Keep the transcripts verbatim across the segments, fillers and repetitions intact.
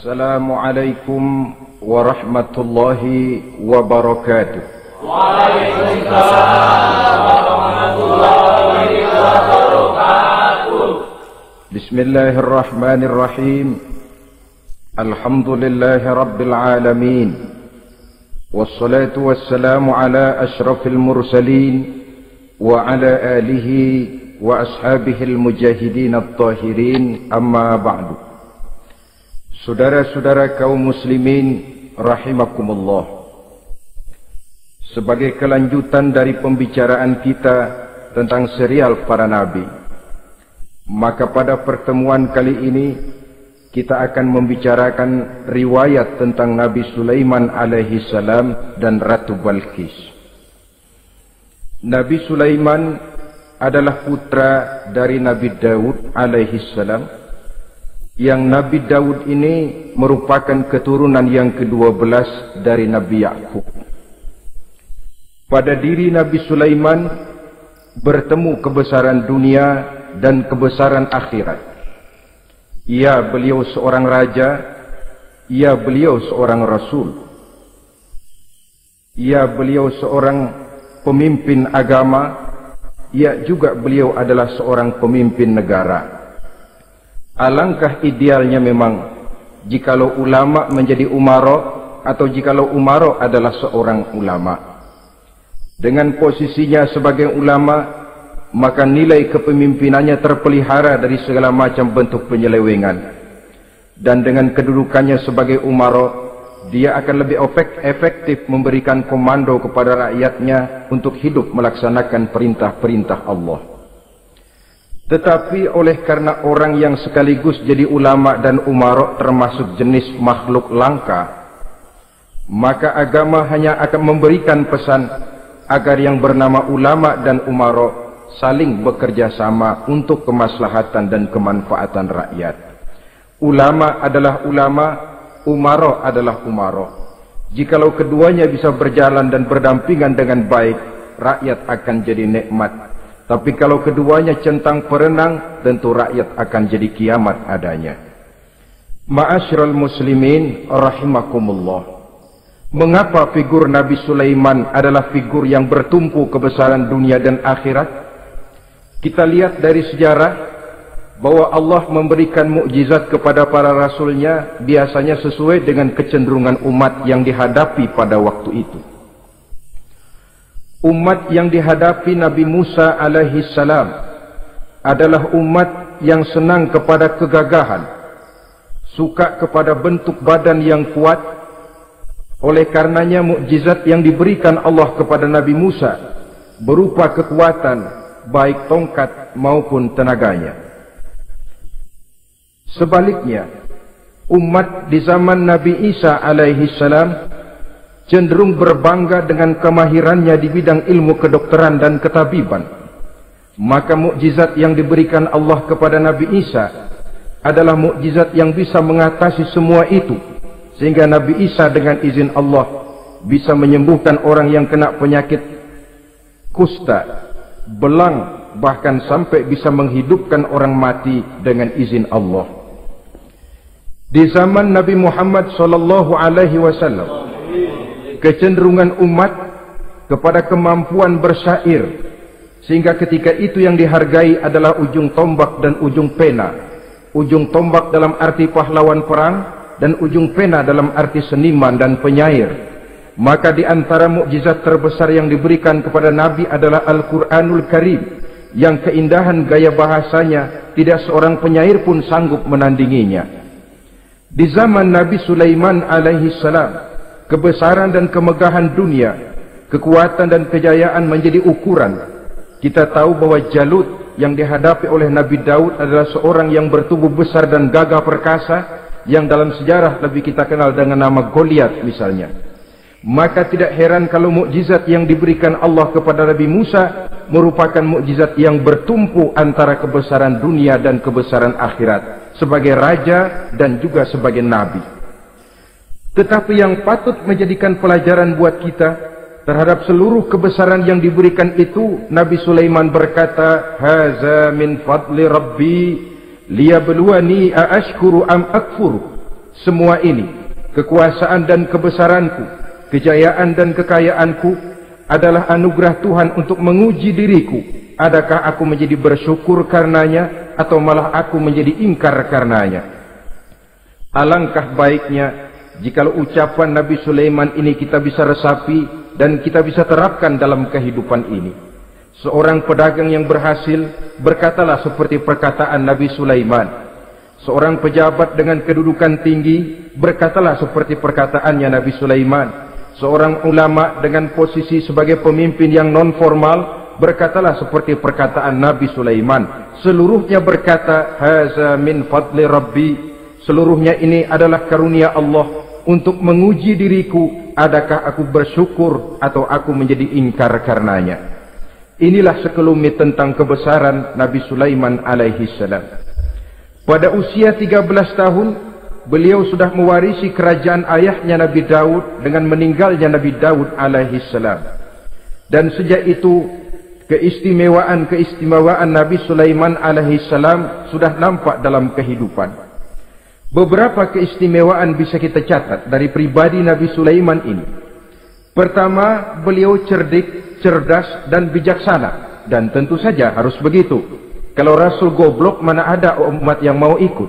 Assalamualaikum warahmatullahi wabarakatuh. Waalaikumsalam warahmatullahi wabarakatuh. Bismillahirrahmanirrahim. Alhamdulillahi rabbil alamin. Wassalatu wassalamu ala ashrafil mursalin wa ala alihi wa ashabihil mujahidin at-tahirin, amma ba'du. Saudara-saudara kaum muslimin rahimakumullah, sebagai kelanjutan dari pembicaraan kita tentang serial para nabi, maka pada pertemuan kali ini kita akan membicarakan riwayat tentang Nabi Sulaiman alaihi salam dan Ratu Balqis. Nabi Sulaiman adalah putra dari Nabi Daud alaihi salam, yang Nabi Daud ini merupakan keturunan yang kedua belas dari Nabi Yakub. Pada diri Nabi Sulaiman bertemu kebesaran dunia dan kebesaran akhirat. Ya, beliau seorang raja, ya beliau seorang rasul, ya beliau seorang pemimpin agama, ya juga beliau adalah seorang pemimpin negara. Alangkah idealnya memang jikalau ulama menjadi umaro, atau jikalau umaro adalah seorang ulama. Dengan posisinya sebagai ulama, maka nilai kepemimpinannya terpelihara dari segala macam bentuk penyelewengan. Dan dengan kedudukannya sebagai umaro, dia akan lebih efektif memberikan komando kepada rakyatnya untuk hidup melaksanakan perintah-perintah Allah. Tetapi oleh karena orang yang sekaligus jadi ulama dan umaro termasuk jenis makhluk langka, maka agama hanya akan memberikan pesan agar yang bernama ulama dan umaro saling bekerja sama untuk kemaslahatan dan kemanfaatan rakyat. Ulama adalah ulama, umaro adalah umaro. Jikalau keduanya bisa berjalan dan berdampingan dengan baik, rakyat akan jadi nikmat. Tapi kalau keduanya centang perenang, tentu rakyat akan jadi kiamat adanya. Ma'asyiral muslimin rahimakumullah. Mengapa figur Nabi Sulaiman adalah figur yang bertumpu kebesaran dunia dan akhirat? Kita lihat dari sejarah bahwa Allah memberikan mukjizat kepada para rasulnya biasanya sesuai dengan kecenderungan umat yang dihadapi pada waktu itu. Umat yang dihadapi Nabi Musa alaihi salam adalah umat yang senang kepada kegagahan, suka kepada bentuk badan yang kuat. Oleh karenanya mukjizat yang diberikan Allah kepada Nabi Musa berupa kekuatan baik tongkat maupun tenaganya. Sebaliknya, umat di zaman Nabi Isa alaihi salam cenderung berbangga dengan kemahirannya di bidang ilmu kedokteran dan ketabiban. Maka mukjizat yang diberikan Allah kepada Nabi Isa adalah mukjizat yang bisa mengatasi semua itu, sehingga Nabi Isa dengan izin Allah bisa menyembuhkan orang yang kena penyakit kusta, belang, bahkan sampai bisa menghidupkan orang mati dengan izin Allah. Di zaman Nabi Muhammad sallallahu alaihi wasallam, kecenderungan umat kepada kemampuan bersyair, sehingga ketika itu yang dihargai adalah ujung tombak dan ujung pena. Ujung tombak dalam arti pahlawan perang, dan ujung pena dalam arti seniman dan penyair. Maka di antara mukjizat terbesar yang diberikan kepada Nabi adalah Al-Quranul Karim, yang keindahan gaya bahasanya tidak seorang penyair pun sanggup menandinginya. Di zaman Nabi Sulaiman alaihi salam, kebesaran dan kemegahan dunia, kekuatan dan kejayaan menjadi ukuran. Kita tahu bahwa Jalut yang dihadapi oleh Nabi Daud adalah seorang yang bertubuh besar dan gagah perkasa, yang dalam sejarah lebih kita kenal dengan nama Goliat misalnya. Maka tidak heran kalau mukjizat yang diberikan Allah kepada Nabi Musa merupakan mukjizat yang bertumpu antara kebesaran dunia dan kebesaran akhirat, sebagai raja dan juga sebagai nabi. Tetapi yang patut menjadikan pelajaran buat kita terhadap seluruh kebesaran yang diberikan itu, Nabi Sulaiman berkata, "Haza min fadli Rabbi liyabluwani aashkuru am akfur." semua ini, kekuasaan dan kebesaranku, kejayaan dan kekayaanku, adalah anugerah Tuhan untuk menguji diriku. Adakah aku menjadi bersyukur karenanya, atau malah aku menjadi ingkar karenanya? Alangkah baiknya jikalau ucapan Nabi Sulaiman ini kita bisa resapi dan kita bisa terapkan dalam kehidupan ini. Seorang pedagang yang berhasil berkatalah seperti perkataan Nabi Sulaiman. Seorang pejabat dengan kedudukan tinggi berkatalah seperti perkataannya Nabi Sulaiman. Seorang ulama dengan posisi sebagai pemimpin yang non formal berkatalah seperti perkataan Nabi Sulaiman. Seluruhnya berkata, haza min fadli rabbi. Seluruhnya ini adalah karunia Allah untuk menguji diriku, adakah aku bersyukur atau aku menjadi ingkar karenanya. Inilah sekelumit tentang kebesaran Nabi Sulaiman alaihi salam. Pada usia tiga belas tahun, beliau sudah mewarisi kerajaan ayahnya Nabi Daud dengan meninggalnya Nabi Daud alaihi salam. Dan sejak itu, keistimewaan-keistimewaan Nabi Sulaiman alaihi salam sudah nampak dalam kehidupan. Beberapa keistimewaan bisa kita catat dari pribadi Nabi Sulaiman ini. Pertama, beliau cerdik, cerdas, dan bijaksana. Dan tentu saja harus begitu. Kalau Rasul goblok, mana ada umat yang mau ikut.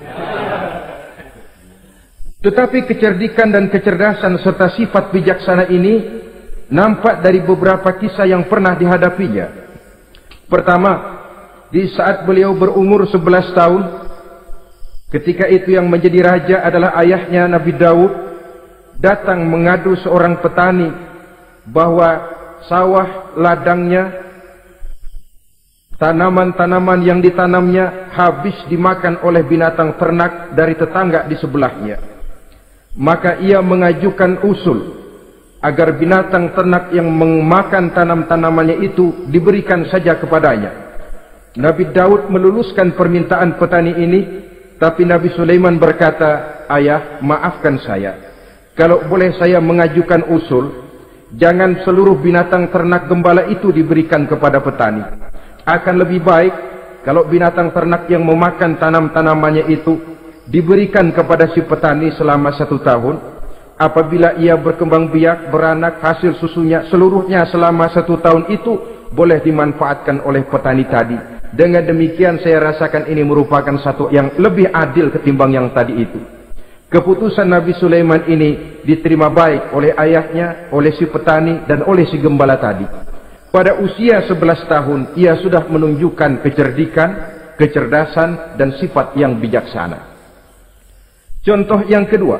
Tetapi kecerdikan dan kecerdasan serta sifat bijaksana ini nampak dari beberapa kisah yang pernah dihadapinya. Pertama, di saat beliau berumur sebelas tahun, ketika itu yang menjadi raja adalah ayahnya Nabi Daud, datang mengadu seorang petani bahwa sawah ladangnya, tanaman-tanaman yang ditanamnya habis dimakan oleh binatang ternak dari tetangga di sebelahnya. Maka ia mengajukan usul agar binatang ternak yang memakan tanam-tanamannya itu diberikan saja kepadanya. Nabi Daud meluluskan permintaan petani ini, tapi Nabi Sulaiman berkata, ayah, maafkan saya. Kalau boleh saya mengajukan usul, jangan seluruh binatang ternak gembala itu diberikan kepada petani. Akan lebih baik kalau binatang ternak yang memakan tanam-tanamannya itu diberikan kepada si petani selama satu tahun. Apabila ia berkembang biak, beranak, hasil susunya seluruhnya selama satu tahun itu boleh dimanfaatkan oleh petani tadi. Dengan demikian saya rasakan ini merupakan satu yang lebih adil ketimbang yang tadi itu. Keputusan Nabi Sulaiman ini diterima baik oleh ayahnya, oleh si petani, dan oleh si gembala tadi. Pada usia sebelas tahun, ia sudah menunjukkan kecerdikan, kecerdasan, dan sifat yang bijaksana. Contoh yang kedua,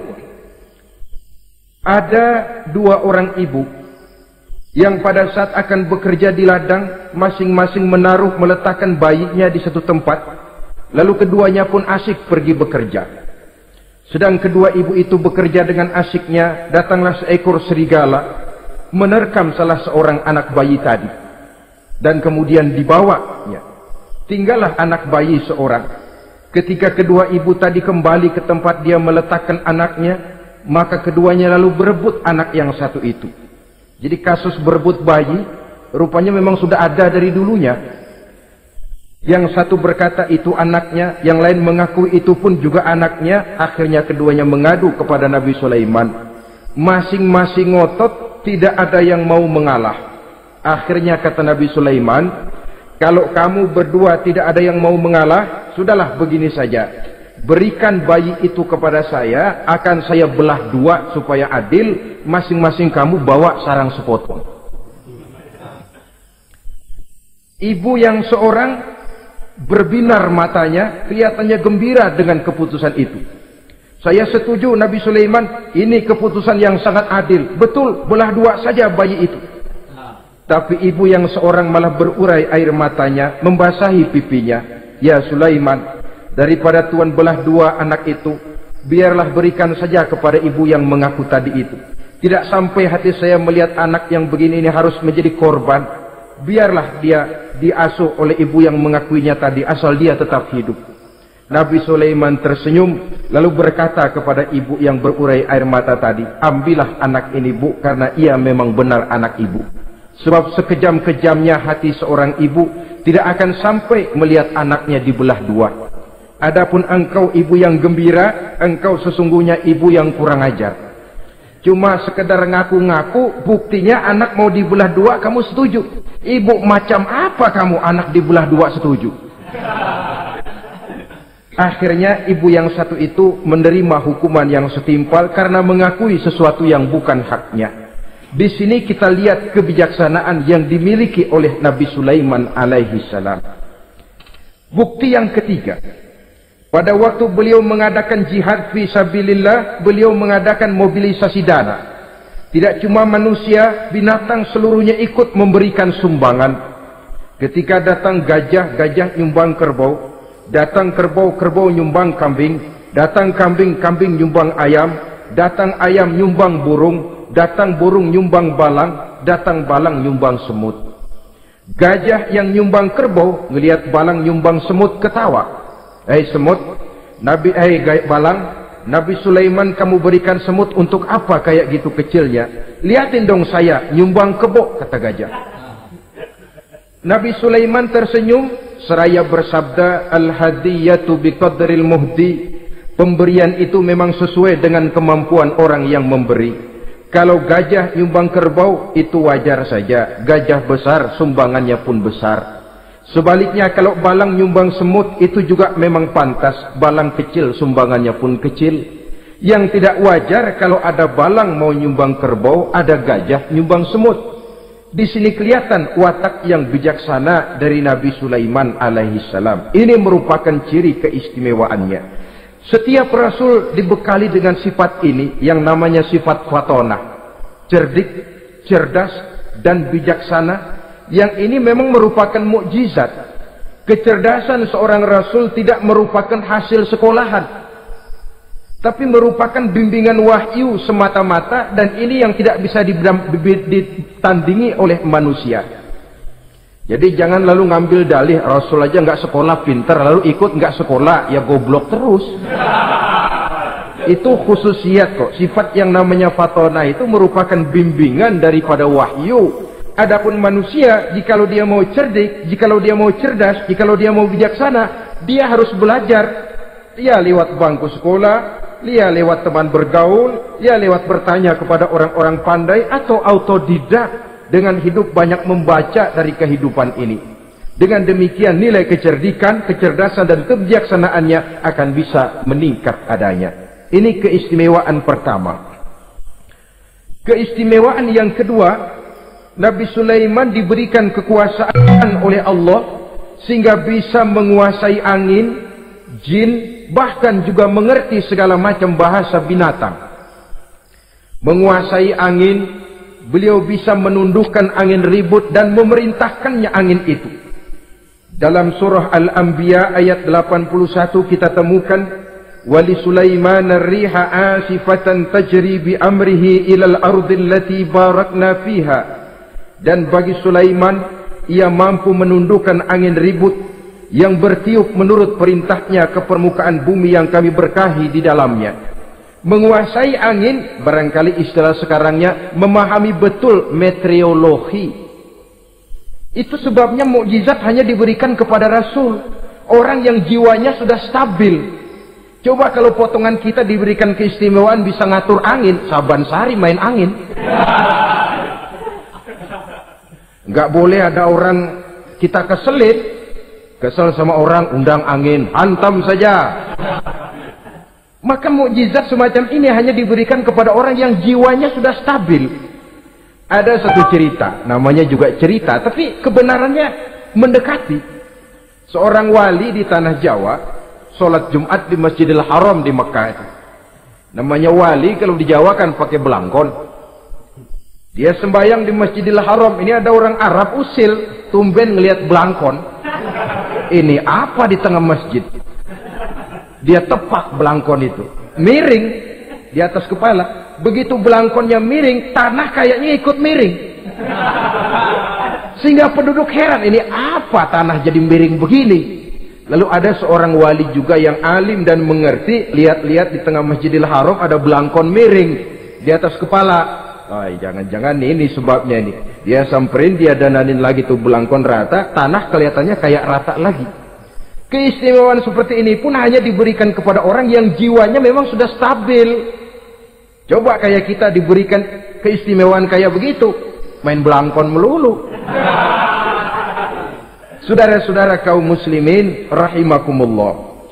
ada dua orang ibu yang pada saat akan bekerja di ladang, masing-masing menaruh meletakkan bayinya di satu tempat, lalu keduanya pun asyik pergi bekerja. Sedang kedua ibu itu bekerja dengan asyiknya, datanglah seekor serigala menerkam salah seorang anak bayi tadi, dan kemudian dibawanya. Tinggallah anak bayi seorang. Ketika kedua ibu tadi kembali ke tempat dia meletakkan anaknya, maka keduanya lalu berebut anak yang satu itu. Jadi kasus berebut bayi rupanya memang sudah ada dari dulunya. Yang satu berkata itu anaknya, yang lain mengaku itu pun juga anaknya. Akhirnya keduanya mengadu kepada Nabi Sulaiman. Masing-masing ngotot, tidak ada yang mau mengalah. Akhirnya kata Nabi Sulaiman, kalau kamu berdua tidak ada yang mau mengalah, sudahlah begini saja. Berikan bayi itu kepada saya, akan saya belah dua supaya adil, masing-masing kamu bawa sarang sepotong. Ibu yang seorang berbinar matanya, kelihatannya gembira dengan keputusan itu. Saya setuju Nabi Sulaiman, ini keputusan yang sangat adil. Betul, belah dua saja bayi itu. Tapi ibu yang seorang malah berurai air matanya, membasahi pipinya. Ya Sulaiman, daripada Tuhan belah dua anak itu, biarlah berikan saja kepada ibu yang mengaku tadi itu. Tidak sampai hati saya melihat anak yang begini ini harus menjadi korban. Biarlah dia diasuh oleh ibu yang mengakuinya tadi, asal dia tetap hidup. Nabi Sulaiman tersenyum, lalu berkata kepada ibu yang berurai air mata tadi, ambillah anak ini bu, karena ia memang benar anak ibu. Sebab sekejam-kejamnya hati seorang ibu tidak akan sampai melihat anaknya dibelah dua. Adapun engkau ibu yang gembira, engkau sesungguhnya ibu yang kurang ajar. Cuma sekedar ngaku-ngaku, buktinya anak mau dibelah dua kamu setuju. Ibu macam apa kamu anak dibelah dua setuju? Akhirnya ibu yang satu itu menerima hukuman yang setimpal karena mengakui sesuatu yang bukan haknya. Di sini kita lihat kebijaksanaan yang dimiliki oleh Nabi Sulaiman alaihi salam. Bukti yang ketiga, pada waktu beliau mengadakan jihad fi sabilillah, beliau mengadakan mobilisasi dana. Tidak cuma manusia, binatang seluruhnya ikut memberikan sumbangan. Ketika datang gajah, gajah nyumbang kerbau. Datang kerbau, kerbau nyumbang kambing. Datang kambing, kambing nyumbang ayam. Datang ayam nyumbang burung. Datang burung nyumbang balang. Datang balang nyumbang semut. Gajah yang nyumbang kerbau ngelihat balang nyumbang semut ketawa. Hei semut, Nabi, hei balang, Nabi Sulaiman kamu berikan semut untuk apa kayak gitu kecilnya? Lihatin dong saya nyumbang kebo, kata gajah. Nabi Sulaiman tersenyum seraya bersabda, al-hadiyatu biqadril muhdi. Pemberian itu memang sesuai dengan kemampuan orang yang memberi. Kalau gajah nyumbang kerbau itu wajar saja. Gajah besar sumbangannya pun besar. Sebaliknya kalau balang nyumbang semut itu juga memang pantas. Balang kecil sumbangannya pun kecil. Yang tidak wajar kalau ada balang mau nyumbang kerbau, ada gajah nyumbang semut. Di sini kelihatan watak yang bijaksana dari Nabi Sulaiman alaihi salam. Ini merupakan ciri keistimewaannya. Setiap rasul dibekali dengan sifat ini yang namanya sifat fatonah. Cerdik, cerdas, dan bijaksana. Yang ini memang merupakan mukjizat. Kecerdasan seorang rasul tidak merupakan hasil sekolahan, tapi merupakan bimbingan wahyu semata-mata, dan ini yang tidak bisa ditandingi oleh manusia. Jadi jangan lalu ngambil dalih rasul aja nggak sekolah pintar, lalu ikut nggak sekolah ya goblok terus. Itu khususiat kok. Sifat yang namanya fatona itu merupakan bimbingan daripada wahyu. Adapun manusia, jikalau dia mau cerdik, jikalau dia mau cerdas, jikalau dia mau bijaksana, dia harus belajar. Dia lewat bangku sekolah, dia lewat teman bergaul, dia lewat bertanya kepada orang-orang pandai, atau autodidak dengan hidup banyak membaca dari kehidupan ini. Dengan demikian nilai kecerdikan, kecerdasan dan kebijaksanaannya akan bisa meningkat adanya. Ini keistimewaan pertama. Keistimewaan yang kedua, Nabi Sulaiman diberikan kekuasaan oleh Allah sehingga bisa menguasai angin, jin, bahkan juga mengerti segala macam bahasa binatang. Menguasai angin, beliau bisa menundukkan angin ribut dan memerintahkannya angin itu. Dalam surah Al-Anbiya ayat delapan puluh satu kita temukan, wali Sulaiman ar-riha asifatan tajri bi amrihi ilal ardi allati barakna fiha. Dan bagi Sulaiman, ia mampu menundukkan angin ribut yang bertiup menurut perintahnya ke permukaan bumi yang kami berkahi di dalamnya. Menguasai angin, barangkali istilah sekarangnya, memahami betul meteorologi. Itu sebabnya mukjizat hanya diberikan kepada Rasul, orang yang jiwanya sudah stabil. Coba kalau potongan kita diberikan keistimewaan bisa ngatur angin, Saban Sari main angin. Nggak boleh ada orang kita keselit, kesel sama orang, undang angin, hantam saja. Maka mukjizat semacam ini hanya diberikan kepada orang yang jiwanya sudah stabil. Ada satu cerita, namanya juga cerita, tapi kebenarannya mendekati. Seorang wali di tanah Jawa, sholat Jumat di Masjidil Haram di Mekah itu. Namanya wali kalau di Jawa kan pakai belangkon. Dia sembahyang di Masjidil Haram. Ini ada orang Arab usil, tumben ngelihat belangkon. Ini apa di tengah masjid? Dia tepak belangkon itu, miring di atas kepala. Begitu belangkonnya miring, tanah kayaknya ikut miring. Sehingga penduduk heran, ini apa tanah jadi miring begini? Lalu ada seorang wali juga yang alim dan mengerti, lihat-lihat di tengah Masjidil Haram ada belangkon miring di atas kepala. Oh, jangan-jangan ini sebabnya nih. Dia samperin, dia dananin lagi tuh belangkon rata, tanah kelihatannya kayak rata lagi. Keistimewaan seperti ini pun hanya diberikan kepada orang yang jiwanya memang sudah stabil. Coba kayak kita diberikan keistimewaan kayak begitu, main belangkon melulu. Saudara-saudara kaum muslimin rahimakumullah,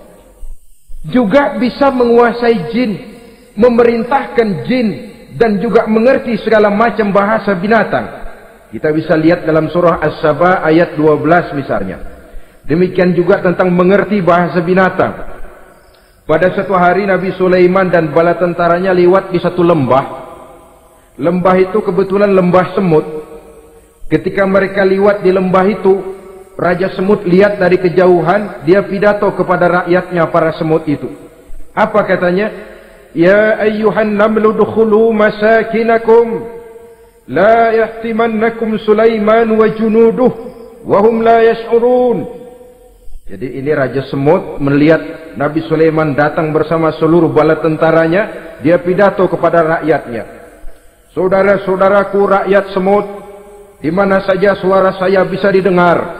juga bisa menguasai jin, memerintahkan jin, dan juga mengerti segala macam bahasa binatang. Kita bisa lihat dalam surah As-Saba ayat dua belas misalnya. Demikian juga tentang mengerti bahasa binatang. Pada satu hari Nabi Sulaiman dan bala tentaranya lewat di satu lembah. Lembah itu kebetulan lembah semut. Ketika mereka lewat di lembah itu, Raja Semut lihat dari kejauhan, dia pidato kepada rakyatnya para semut itu. Apa katanya? Ya ayyuhan namlu dukhulu masakinakum, la yahtimannakum Sulaiman wa junuduh, wa hum la yash'urun. Jadi ini Raja Semut melihat Nabi Sulaiman datang bersama seluruh bala tentaranya, dia pidato kepada rakyatnya. Saudara-saudaraku rakyat semut, di mana saja suara saya bisa didengar.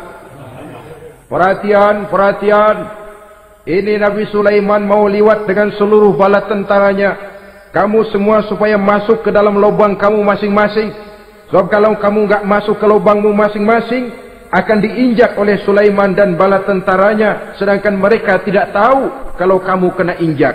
Perhatian, perhatian. Ini Nabi Sulaiman mau liwat dengan seluruh bala tentaranya. Kamu semua supaya masuk ke dalam lubang kamu masing-masing. Sebab kalau kamu enggak masuk ke lubangmu masing-masing, akan diinjak oleh Sulaiman dan bala tentaranya, sedangkan mereka tidak tahu kalau kamu kena injak.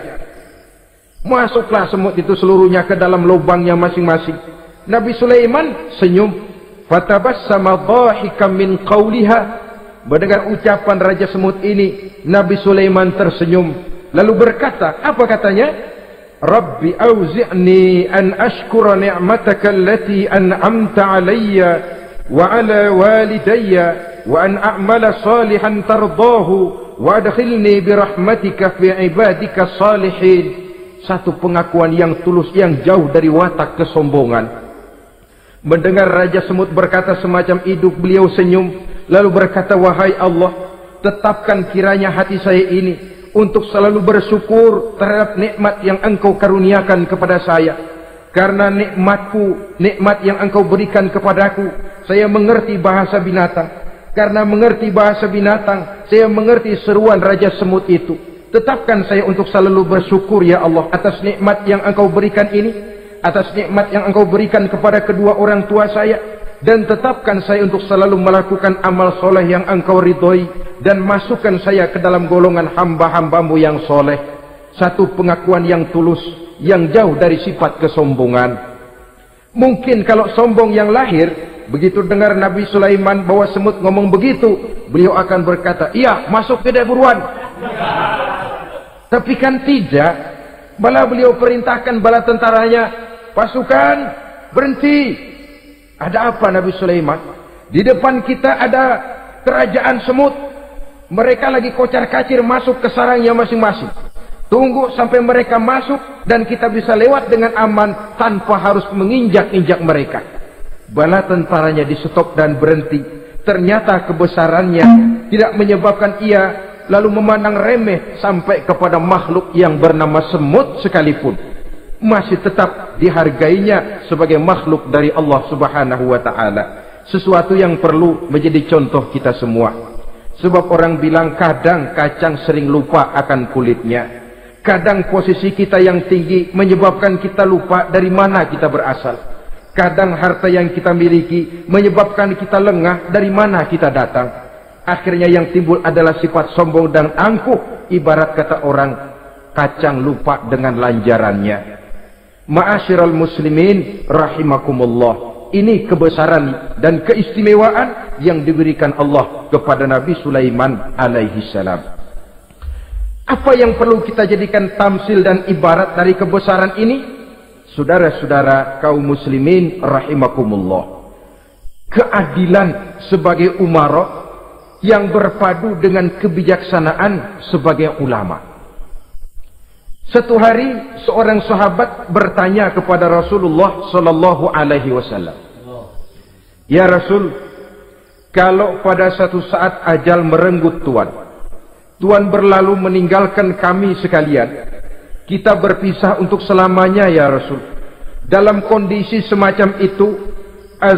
Masuklah semut itu seluruhnya ke dalam lubangnya masing-masing. Nabi Sulaiman senyum. Fatabassama dhahikan min qawliha. Mendengar ucapan Raja Semut ini, Nabi Sulaiman tersenyum. Lalu berkata, apa katanya? Rabbi auzi'ni an ashkura ni'mataka allati an'amta alayya wa ala walidayya wa an a'mala salihan tardahu wa adkhilni birahmatika fi ibadika salihin. Satu pengakuan yang tulus yang jauh dari watak kesombongan. Mendengar Raja Semut berkata semacam itu, beliau senyum. Lalu berkata, wahai Allah, tetapkan kiranya hati saya ini untuk selalu bersyukur terhadap nikmat yang engkau karuniakan kepada saya. Karena nikmatku, nikmat yang engkau berikan kepadaku, saya mengerti bahasa binatang. Karena mengerti bahasa binatang, saya mengerti seruan Raja Semut itu. Tetapkan saya untuk selalu bersyukur ya Allah atas nikmat yang engkau berikan ini, atas nikmat yang engkau berikan kepada kedua orang tua saya. Dan tetapkan saya untuk selalu melakukan amal soleh yang engkau ridhoi, dan masukkan saya ke dalam golongan hamba-hambamu yang soleh. Satu pengakuan yang tulus, yang jauh dari sifat kesombongan. Mungkin kalau sombong yang lahir, begitu dengar Nabi Sulaiman bahwa semut ngomong begitu, beliau akan berkata, iya masuk ke buruan. Tapi kan tidak. Malah beliau perintahkan bala tentaranya, pasukan berhenti. Ada apa Nabi Sulaiman? Di depan kita ada kerajaan semut. Mereka lagi kocar-kacir masuk ke sarangnya masing-masing. Tunggu sampai mereka masuk dan kita bisa lewat dengan aman tanpa harus menginjak-injak mereka. Bala tentaranya di stop dan berhenti. Ternyata kebesarannya tidak menyebabkan ia lalu memandang remeh sampai kepada makhluk yang bernama semut sekalipun. Masih tetap dihargainya sebagai makhluk dari Allah Subhanahu wa ta'ala. Sesuatu yang perlu menjadi contoh kita semua. Sebab orang bilang kadang kacang sering lupa akan kulitnya. Kadang posisi kita yang tinggi menyebabkan kita lupa dari mana kita berasal. Kadang harta yang kita miliki menyebabkan kita lengah dari mana kita datang. Akhirnya yang timbul adalah sifat sombong dan angkuh. Ibarat kata orang, kacang lupa dengan lanjarannya. Ma'asyiral muslimin rahimakumullah. Ini kebesaran dan keistimewaan yang diberikan Allah kepada Nabi Sulaiman alaihi salam. Apa yang perlu kita jadikan tamsil dan ibarat dari kebesaran ini? Saudara-saudara kaum muslimin rahimakumullah. Keadilan sebagai umara yang berpadu dengan kebijaksanaan sebagai ulama. Satu hari seorang sahabat bertanya kepada Rasulullah sallallahu alaihi wasallam, ya Rasul, kalau pada satu saat ajal merenggut Tuan, Tuan berlalu meninggalkan kami sekalian, kita berpisah untuk selamanya ya Rasul. Dalam kondisi semacam itu,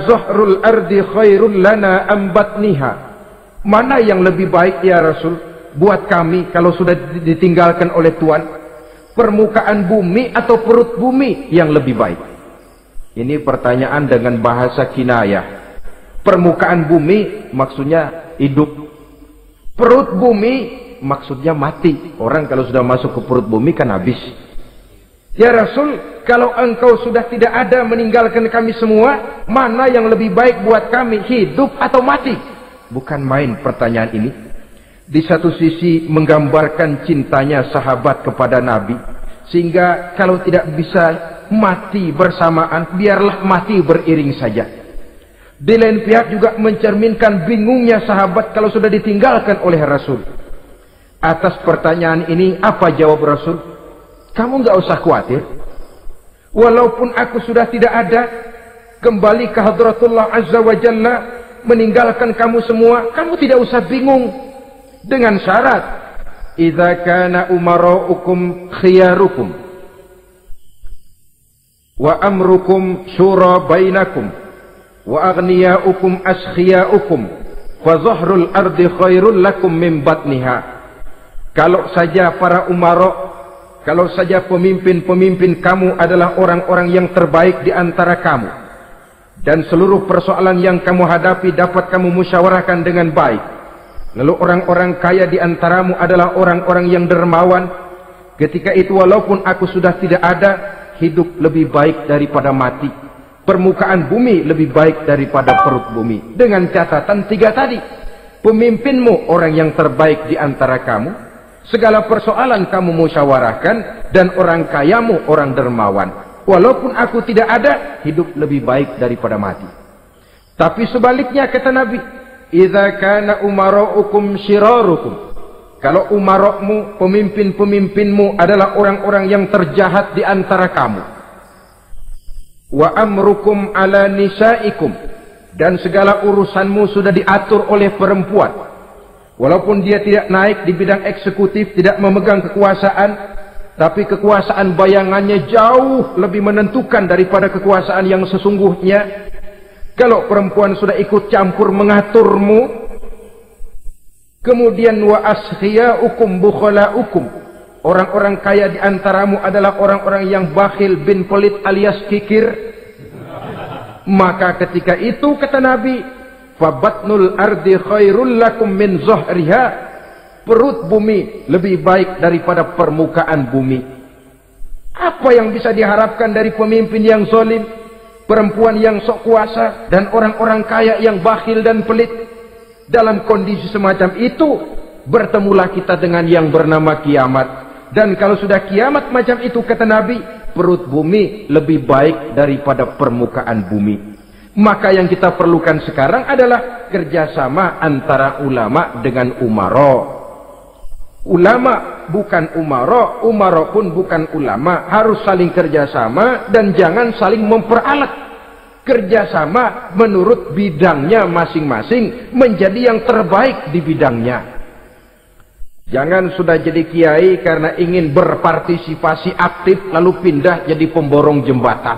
azuhrul ardi khairul lana am batniha. Mana yang lebih baik ya Rasul? buat kami kalau sudah ditinggalkan oleh Tuhan? Permukaan bumi atau perut bumi yang lebih baik? Ini pertanyaan dengan bahasa kinayah. Permukaan bumi maksudnya hidup. Perut bumi maksudnya mati. Orang kalau sudah masuk ke perut bumi kan habis. Ya Rasul, kalau engkau sudah tidak ada meninggalkan kami semua, mana yang lebih baik buat kami, hidup atau mati? Bukan main pertanyaan ini. Di satu sisi menggambarkan cintanya sahabat kepada Nabi, sehingga kalau tidak bisa mati bersamaan, biarlah mati beriring saja. Di lain pihak juga mencerminkan bingungnya sahabat kalau sudah ditinggalkan oleh Rasul. Atas pertanyaan ini, apa jawab Rasul? Kamu nggak usah khawatir. Walaupun aku sudah tidak ada, kembali ke Hadratullah Azza wa Jalla, meninggalkan kamu semua, kamu tidak usah bingung. Dengan syarat, idza kana umara'ukum khiyarukum wa amrukum syura bainakum wa aghniya'ukum askhiya'ukum fa zahrul ardi khairul lakum min batniha. Kalau saja para umara, kalau saja pemimpin-pemimpin kamu adalah orang-orang yang terbaik di antara kamu, dan seluruh persoalan yang kamu hadapi dapat kamu musyawarahkan dengan baik, lalu orang-orang kaya di antaramu adalah orang-orang yang dermawan, ketika itu walaupun aku sudah tidak ada, hidup lebih baik daripada mati, permukaan bumi lebih baik daripada perut bumi. Dengan catatan tiga tadi, pemimpinmu orang yang terbaik di antara kamu, segala persoalan kamu musyawarahkan, dan orang kayamu orang dermawan. Walaupun aku tidak ada, hidup lebih baik daripada mati. Tapi sebaliknya kata Nabi, idza kana umara'ukum syirarukum, kalau umara'mu, pemimpin-pemimpinmu adalah orang-orang yang terjahat di antara kamu, wa amrukum ala nisaikum, dan segala urusanmu sudah diatur oleh perempuan, walaupun dia tidak naik di bidang eksekutif, tidak memegang kekuasaan, tapi kekuasaan bayangannya jauh lebih menentukan daripada kekuasaan yang sesungguhnya. Kalau perempuan sudah ikut campur mengaturmu, kemudian wa askhiyaukum bukhalaukum, orang-orang kaya di antaramu adalah orang-orang yang bakhil bin pelit alias kikir, maka ketika itu kata Nabi, fabatnul ardi khairul lakum min zahriha, perut bumi lebih baik daripada permukaan bumi. Apa yang bisa diharapkan dari pemimpin yang zalim, perempuan yang sok kuasa, dan orang-orang kaya yang bakhil dan pelit? Dalam kondisi semacam itu, bertemulah kita dengan yang bernama kiamat. Dan kalau sudah kiamat macam itu kata Nabi, perut bumi lebih baik daripada permukaan bumi. Maka yang kita perlukan sekarang adalah kerjasama antara ulama dengan umara. Ulama bukan umara, umara pun bukan ulama. Harus saling kerjasama dan jangan saling memperalat. Kerjasama menurut bidangnya masing-masing, menjadi yang terbaik di bidangnya. Jangan sudah jadi kiai karena ingin berpartisipasi aktif lalu pindah jadi pemborong jembatan.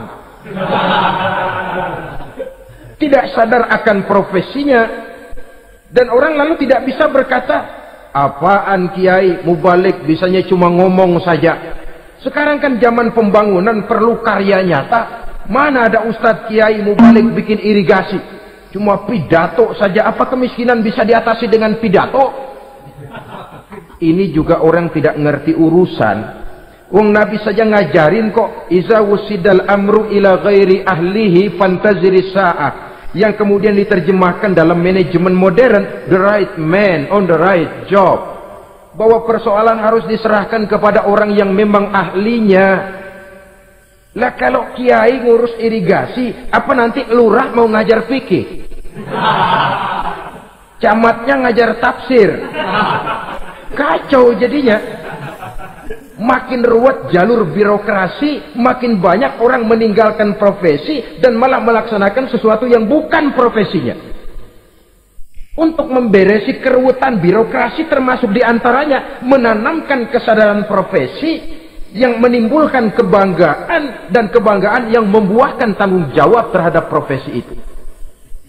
Tidak sadar akan profesinya, dan orang lalu tidak bisa berkata, apaan kiai mubalik bisanya cuma ngomong saja. Sekarang kan zaman pembangunan perlu karya nyata. Mana ada ustadz kiai mubalik bikin irigasi, cuma pidato saja. Apa kemiskinan bisa diatasi dengan pidato? Ini juga orang tidak ngerti urusan. Wong Nabi saja ngajarin kok, iza wusidal amru ila ghairi ahlihi fantaziri sa'ah, yang kemudian diterjemahkan dalam manajemen modern, the right man on the right job, bahwa persoalan harus diserahkan kepada orang yang memang ahlinya. Lah kalau kiai ngurus irigasi, apa nanti lurah mau ngajar fikih, camatnya ngajar tafsir? Kacau jadinya. Makin ruwet jalur birokrasi, makin banyak orang meninggalkan profesi dan malah melaksanakan sesuatu yang bukan profesinya. Untuk memberesi keruwetan birokrasi, termasuk diantaranya menanamkan kesadaran profesi yang menimbulkan kebanggaan, dan kebanggaan yang membuahkan tanggung jawab terhadap profesi itu.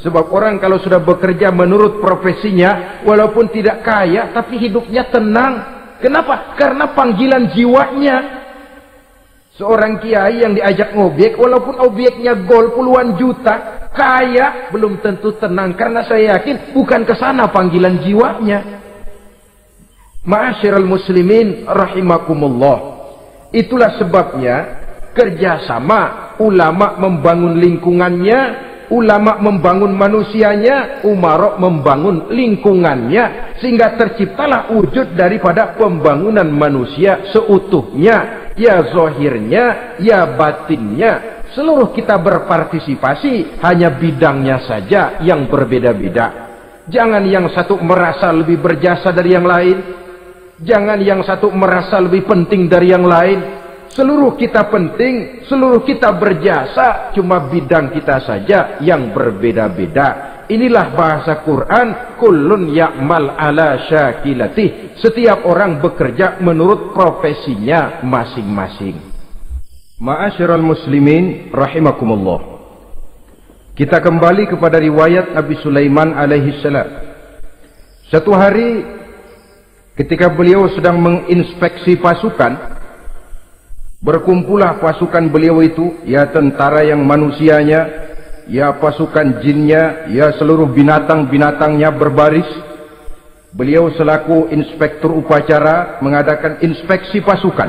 Sebab orang kalau sudah bekerja menurut profesinya, walaupun tidak kaya, tapi hidupnya tenang. Kenapa? Karena panggilan jiwanya. Seorang kiai yang diajak ngobek, walaupun objeknya gol puluhan juta, kaya, belum tentu tenang. Karena saya yakin bukan ke sana panggilan jiwanya. Ma'asyiral muslimin rahimakumullah. Itulah sebabnya kerjasama ulama membangun lingkungannya, ulama membangun manusianya, umarok membangun lingkungannya, sehingga terciptalah wujud daripada pembangunan manusia seutuhnya. Ya zahirnya, ya batinnya. Seluruh kita berpartisipasi, hanya bidangnya saja yang berbeda-beda. Jangan yang satu merasa lebih berjasa dari yang lain. Jangan yang satu merasa lebih penting dari yang lain. Seluruh kita penting, seluruh kita berjasa, cuma bidang kita saja yang berbeda-beda. Inilah bahasa Quran, kullun ya'mal ala syakilatih. Setiap orang bekerja menurut profesinya masing-masing. Ma'asyiral muslimin rahimakumullah. Kita kembali kepada riwayat Nabi Sulaiman alaihi salam. Satu hari ketika beliau sedang menginspeksi pasukan, berkumpullah pasukan beliau itu, ya tentara yang manusianya, ya pasukan jinnya, ya seluruh binatang-binatangnya berbaris. Beliau selaku inspektur upacara mengadakan inspeksi pasukan.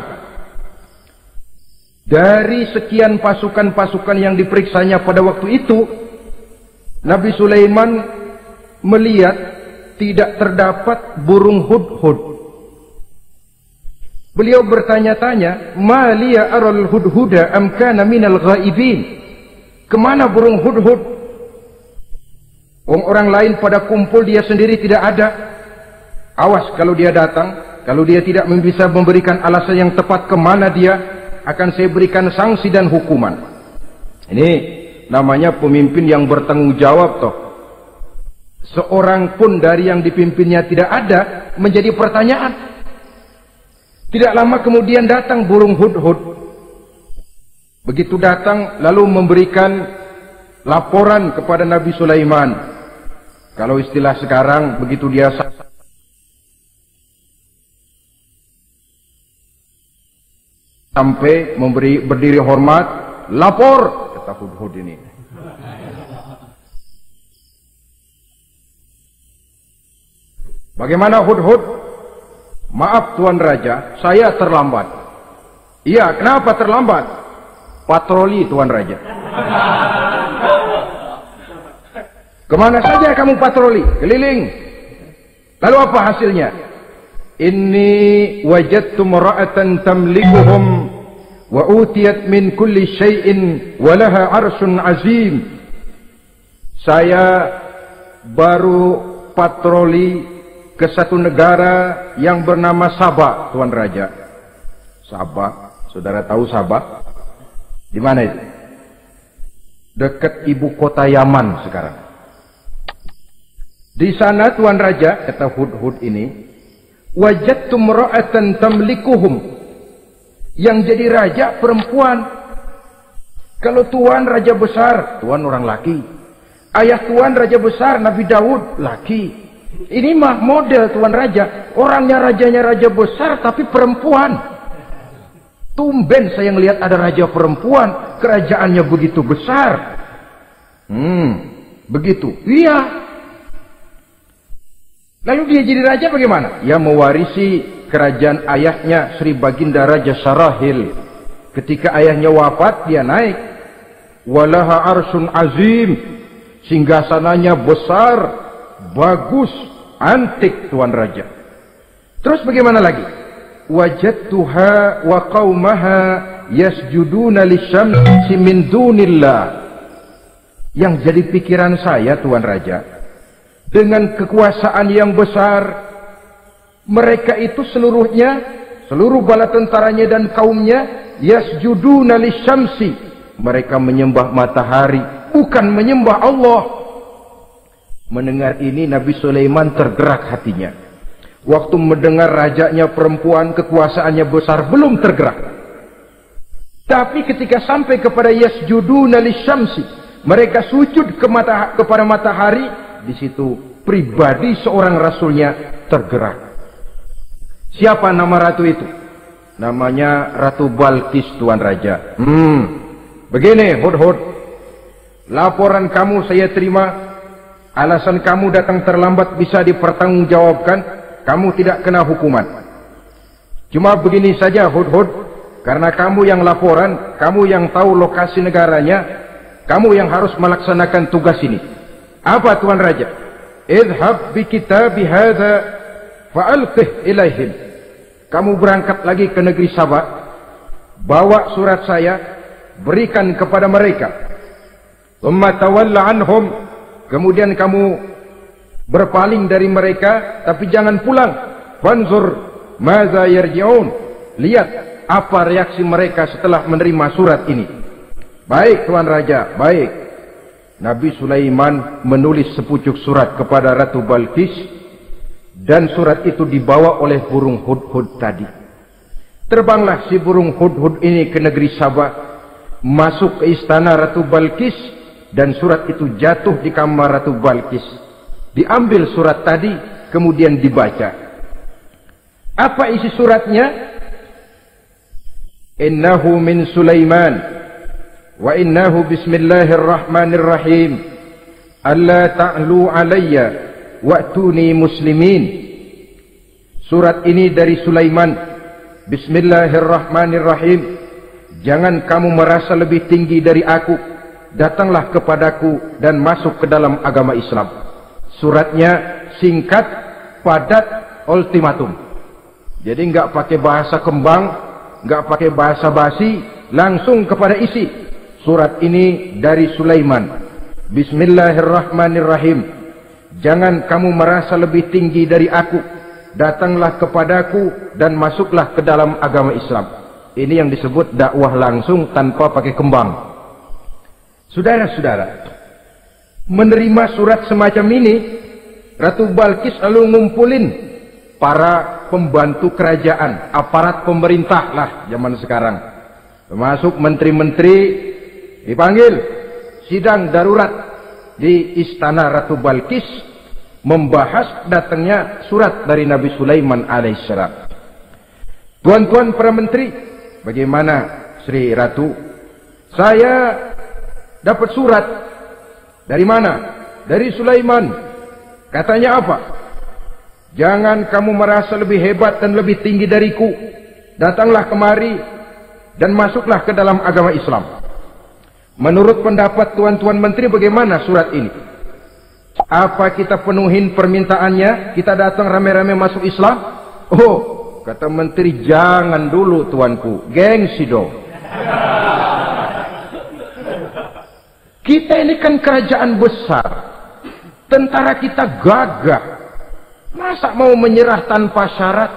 Dari sekian pasukan-pasukan yang diperiksanya pada waktu itu, Nabi Sulaiman melihat tidak terdapat burung hudhud. Beliau bertanya-tanya, "Ma liya aral hudhuda am kana minal ghaibin?" Kemana burung hudhud? Orang lain pada kumpul, dia sendiri tidak ada. Awas kalau dia datang, kalau dia tidak bisa memberikan alasan yang tepat kemana dia, akan saya berikan sanksi dan hukuman. Ini namanya pemimpin yang bertanggung jawab toh. Seorang pun dari yang dipimpinnya tidak ada, menjadi pertanyaan. Tidak lama kemudian datang burung hudhud. Begitu datang lalu memberikan laporan kepada Nabi Sulaiman. Kalau istilah sekarang, begitu dia sampai memberi berdiri hormat, lapor, kata hudhud ini. Bagaimana hudhud? Maaf Tuan Raja, saya terlambat. Iya, kenapa terlambat? Patroli Tuan Raja. Kemana saja kamu patroli? Keliling. Lalu apa hasilnya? Inni wajadtu mar'atan tamlikuhum wa utiyat min kulli syai'in wa laha 'arsyun 'azim. Saya baru patroli ke satu negara yang bernama Sabah, Tuan Raja. Sabah, saudara tahu Sabah? Di mana itu? Dekat ibu kota Yaman sekarang. Di sana Tuan Raja, kata hudhud ini, wajadtu imra'atan tamlikuhum. Yang jadi raja perempuan. Kalau Tuan raja besar, Tuan orang laki. Ayah Tuan raja besar, Nabi Daud, laki. Ini mah model Tuan Raja. Orangnya rajanya raja besar tapi perempuan. Tumben saya ngelihat ada raja perempuan, kerajaannya begitu besar. Hmm, begitu. Iya. Lalu dia jadi raja bagaimana? Ya mewarisi kerajaan ayahnya Sri Baginda Raja Sarahil. Ketika ayahnya wafat, dia naik. Walaha arsyun azim. Singgasananya besar, bagus, antik Tuan Raja. Terus bagaimana lagi? Wajadtuha wa qaumaha yasjuduna lisyamsi min dunillah. Yang jadi pikiran saya Tuan Raja, dengan kekuasaan yang besar, mereka itu seluruhnya, seluruh bala tentaranya dan kaumnya, yasjuduna lisyamsi, mereka menyembah matahari, bukan menyembah Allah. Mendengar ini Nabi Sulaiman tergerak hatinya. Waktu mendengar rajanya perempuan, kekuasaannya besar, belum tergerak. Tapi ketika sampai kepada yasjuduna lisyamsi, Mereka sujud ke mata, kepada matahari. Di situ pribadi seorang rasulnya tergerak. Siapa nama ratu itu? Namanya Ratu Balqis, Tuan Raja. Hmm, begini Hudhud, laporan kamu saya terima. Alasan kamu datang terlambat bisa dipertanggungjawabkan. Kamu tidak kena hukuman. Cuma begini saja Hudhud, karena kamu yang laporan, kamu yang tahu lokasi negaranya, kamu yang harus melaksanakan tugas ini. Apa Tuan Raja? Idhab bi kitabi hadza fa'alqih ilaihim. Kamu berangkat lagi ke negeri Sabah, bawa surat saya, berikan kepada mereka. Thumma tawalla anhum. Kemudian kamu berpaling dari mereka, tapi jangan pulang. Fanzur madza yarji'un. Lihat apa reaksi mereka setelah menerima surat ini. Baik Tuan Raja, baik. Nabi Sulaiman menulis sepucuk surat kepada Ratu Balqis, dan surat itu dibawa oleh burung Hudhud tadi. Terbanglah si burung Hudhud ini ke negeri Sabah, masuk ke istana Ratu Balqis, dan surat itu jatuh di kamar Ratu Balqis. Diambil surat tadi, kemudian dibaca. Apa isi suratnya? Innahu min Sulaiman wa innahu bismillahirrahmanirrahim alla ta'lu alayya wa'tuni muslimin. Surat ini dari Sulaiman. Bismillahirrahmanirrahim. Jangan kamu merasa lebih tinggi dari aku. Datanglah kepadaku dan masuk ke dalam agama Islam. Suratnya singkat, padat, ultimatum. Jadi enggak pakai bahasa kembang, enggak pakai bahasa basi, langsung kepada isi. Surat ini dari Sulaiman. Bismillahirrahmanirrahim. Jangan kamu merasa lebih tinggi dari aku. Datanglah kepadaku dan masuklah ke dalam agama Islam. Ini yang disebut dakwah langsung tanpa pakai kembang. Saudara-saudara, menerima surat semacam ini, Ratu Balqis lalu ngumpulin para pembantu kerajaan, aparat pemerintah lah zaman sekarang. Termasuk menteri-menteri. Dipanggil sidang darurat di istana Ratu Balqis, membahas datangnya surat dari Nabi Sulaiman alaihissalam. Tuan-tuan para menteri, bagaimana Sri Ratu? Saya dapat surat. Dari mana? Dari Sulaiman. Katanya apa? Jangan kamu merasa lebih hebat dan lebih tinggi dariku. Datanglah kemari dan masuklah ke dalam agama Islam. Menurut pendapat tuan-tuan menteri, bagaimana surat ini? Apa kita penuhin permintaannya? Kita datang rame-rame masuk Islam? Oh, kata menteri, jangan dulu tuanku, gengsi dong. Kita ini kan kerajaan besar, tentara kita gagah. Masa mau menyerah tanpa syarat?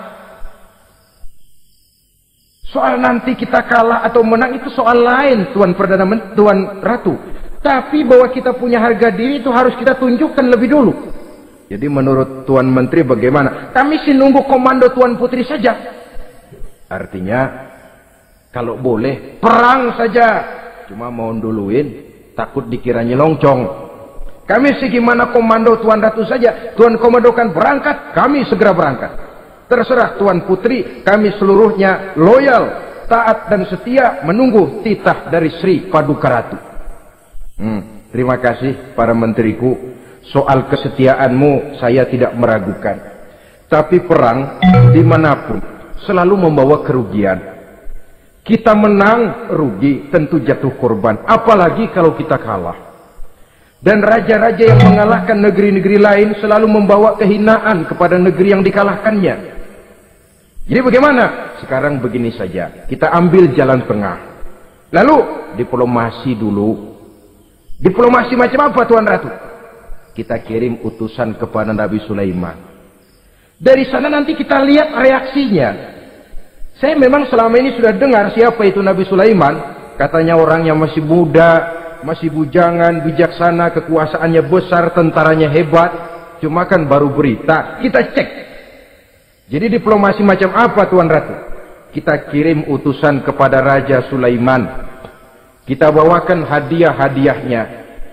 Soal nanti kita kalah atau menang itu soal lain, Tuan Perdana Menteri, Tuan Ratu. Tapi bahwa kita punya harga diri itu harus kita tunjukkan lebih dulu. Jadi menurut Tuan Menteri bagaimana? Kami sih nunggu komando Tuan Putri saja. Artinya kalau boleh perang saja. Cuma mau duluin, takut dikira nyelongcong. Kami sih gimana komando Tuan Ratu saja. Tuan komandokan berangkat, kami segera berangkat. Terserah Tuan Putri, kami seluruhnya loyal, taat dan setia menunggu titah dari Sri Paduka Ratu. Hmm, terima kasih para menteriku. Soal kesetiaanmu saya tidak meragukan. Tapi perang dimanapun selalu membawa kerugian. Kita menang, rugi, tentu jatuh korban. Apalagi kalau kita kalah. Dan raja-raja yang mengalahkan negeri-negeri lain selalu membawa kehinaan kepada negeri yang dikalahkannya. Jadi bagaimana? Sekarang begini saja. Kita ambil jalan tengah. Lalu diplomasi dulu. Diplomasi macam apa Tuan Ratu? Kita kirim utusan kepada Nabi Sulaiman. Dari sana nanti kita lihat reaksinya. Saya memang selama ini sudah dengar siapa itu Nabi Sulaiman. Katanya orang yang masih muda, masih bujangan, bijaksana, kekuasaannya besar, tentaranya hebat. Cuma kan baru berita. Kita cek. Jadi diplomasi macam apa Tuan Ratu? Kita kirim utusan kepada Raja Sulaiman. Kita bawakan hadiah-hadiahnya.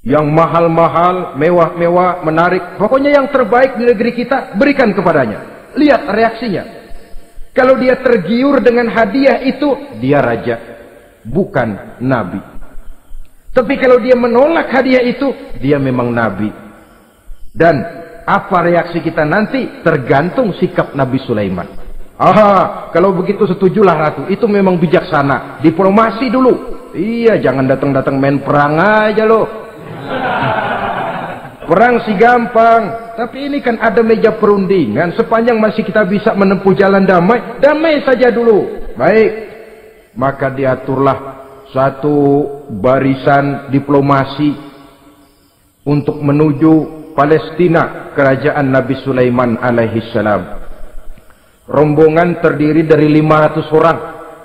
yang mahal-mahal, mewah-mewah, menarik, pokoknya yang terbaik di negeri kita, berikan kepadanya. Lihat reaksinya. Kalau dia tergiur dengan hadiah itu, dia raja, bukan nabi. Tapi kalau dia menolak hadiah itu, dia memang nabi. Dan apa reaksi kita nanti tergantung sikap Nabi Sulaiman. Aha, kalau begitu setujulah ratu, itu memang bijaksana. Diplomasi dulu. Iya, jangan datang-datang main perang aja loh. Perang sih gampang, tapi ini kan ada meja perundingan. Sepanjang masih kita bisa menempuh jalan damai, damai saja dulu. Baik, maka diaturlah satu barisan diplomasi untuk menuju Palestina, kerajaan Nabi Sulaiman alaihi salam. Rombongan terdiri dari lima ratus orang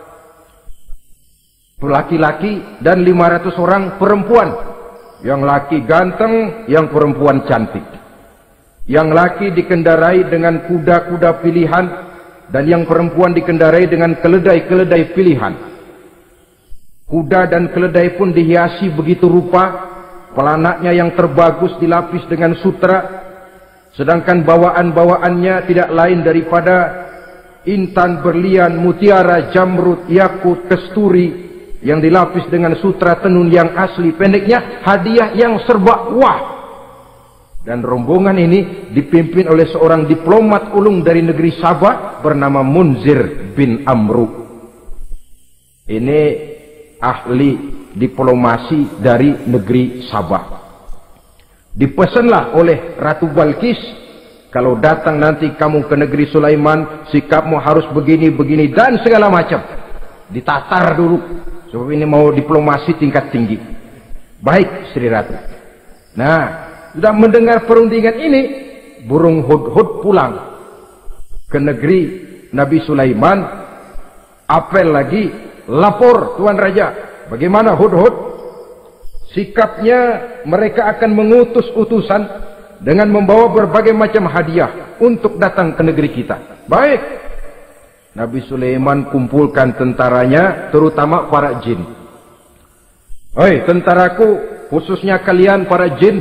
laki-laki dan lima ratus orang perempuan. Yang laki ganteng, yang perempuan cantik. Yang laki dikendarai dengan kuda-kuda pilihan, dan yang perempuan dikendarai dengan keledai-keledai pilihan. Kuda dan keledai pun dihiasi begitu rupa, pelanaknya yang terbagus dilapis dengan sutra, sedangkan bawaan-bawaannya tidak lain daripada intan, berlian, mutiara, jamrud, yakut, kesturi, yang dilapis dengan sutra tenun yang asli. Pendeknya, hadiah yang serba wah. Dan rombongan ini dipimpin oleh seorang diplomat ulung dari negeri Sabah bernama Munzir bin Amru. Ini ahli diplomasi dari negeri Sabah. Dipesanlah oleh Ratu Balkis, kalau datang nanti kamu ke negeri Sulaiman, sikapmu harus begini, begini, dan segala macam. Ditatar dulu, sebab ini mau diplomasi tingkat tinggi. Baik, Sri Ratu. Nah, sudah mendengar perundingan ini, burung hudhud pulang ke negeri Nabi Sulaiman. Apel lagi, lapor Tuan Raja, bagaimana hudhud? Sikapnya mereka akan mengutus utusan dengan membawa berbagai macam hadiah untuk datang ke negeri kita. Baik. Nabi Sulaiman kumpulkan tentaranya, terutama para jin. Hei tentaraku, khususnya kalian para jin,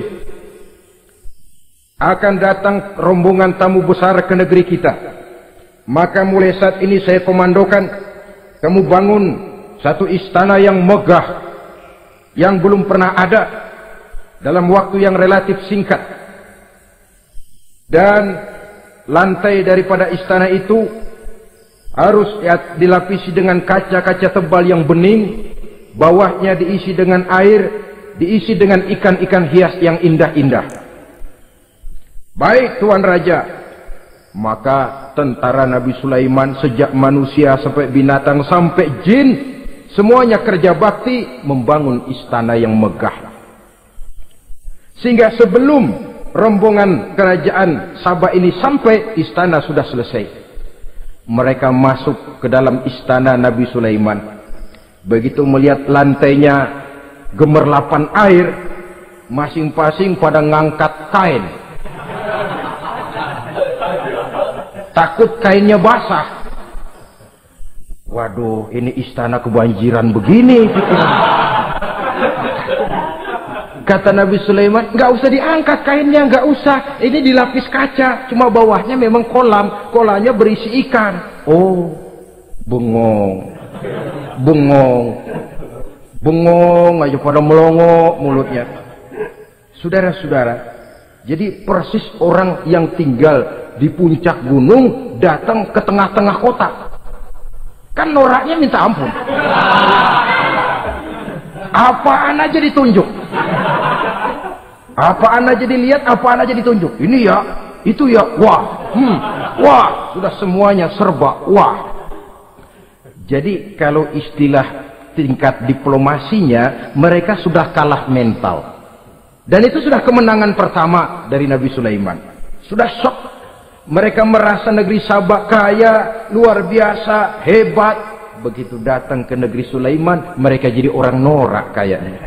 akan datang rombongan tamu besar ke negeri kita. Maka mulai saat ini saya komandokan, kamu bangun satu istana yang megah, yang belum pernah ada, dalam waktu yang relatif singkat. Dan lantai daripada istana itu harus dilapisi dengan kaca-kaca tebal yang bening, bawahnya diisi dengan air, diisi dengan ikan-ikan hias yang indah-indah. Baik Tuan Raja. Maka tentara Nabi Sulaiman, sejak manusia sampai binatang sampai jin, semuanya kerja bakti membangun istana yang megah. Sehingga sebelum rombongan kerajaan Sabah ini sampai, istana sudah selesai. Mereka masuk ke dalam istana Nabi Sulaiman. Begitu melihat lantainya gemerlapan air, masing-masing pada ngangkat kain. Takut kainnya basah. Waduh, ini istana kebanjiran begini. Kata Nabi Sulaiman, nggak usah diangkat kainnya, nggak usah. Ini dilapis kaca, cuma bawahnya memang kolam. Kolamnya berisi ikan. Oh, bengong, bengong, bengong aja pada melongo mulutnya. Saudara-saudara, jadi persis orang yang tinggal di puncak gunung datang ke tengah-tengah kota. Kan noraknya minta ampun. Apaan aja ditunjuk. Apaan aja dilihat, apaan aja ditunjuk. Ini ya, itu ya, wah, hmm, wah, sudah semuanya serba wah. Jadi kalau istilah tingkat diplomasinya, mereka sudah kalah mental. Dan itu sudah kemenangan pertama dari Nabi Sulaiman. Sudah shock. Mereka merasa negeri Sabah kaya, luar biasa, hebat. Begitu datang ke negeri Sulaiman, mereka jadi orang norak kayaknya.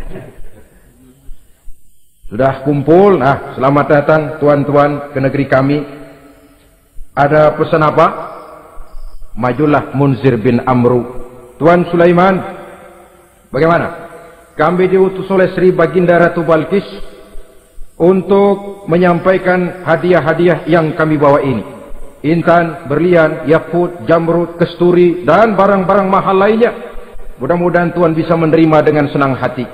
Sudah kumpul, nah selamat datang tuan-tuan ke negeri kami. Ada pesan apa? Majulah Munzir bin Amru. Tuan Sulaiman, bagaimana? kami diutus oleh Sri Baginda Ratu Balkis untuk menyampaikan hadiah-hadiah yang kami bawa ini. Intan, berlian, yakut, jamrud, kesturi, dan barang-barang mahal lainnya. Mudah-mudahan Tuhan bisa menerima dengan senang hati.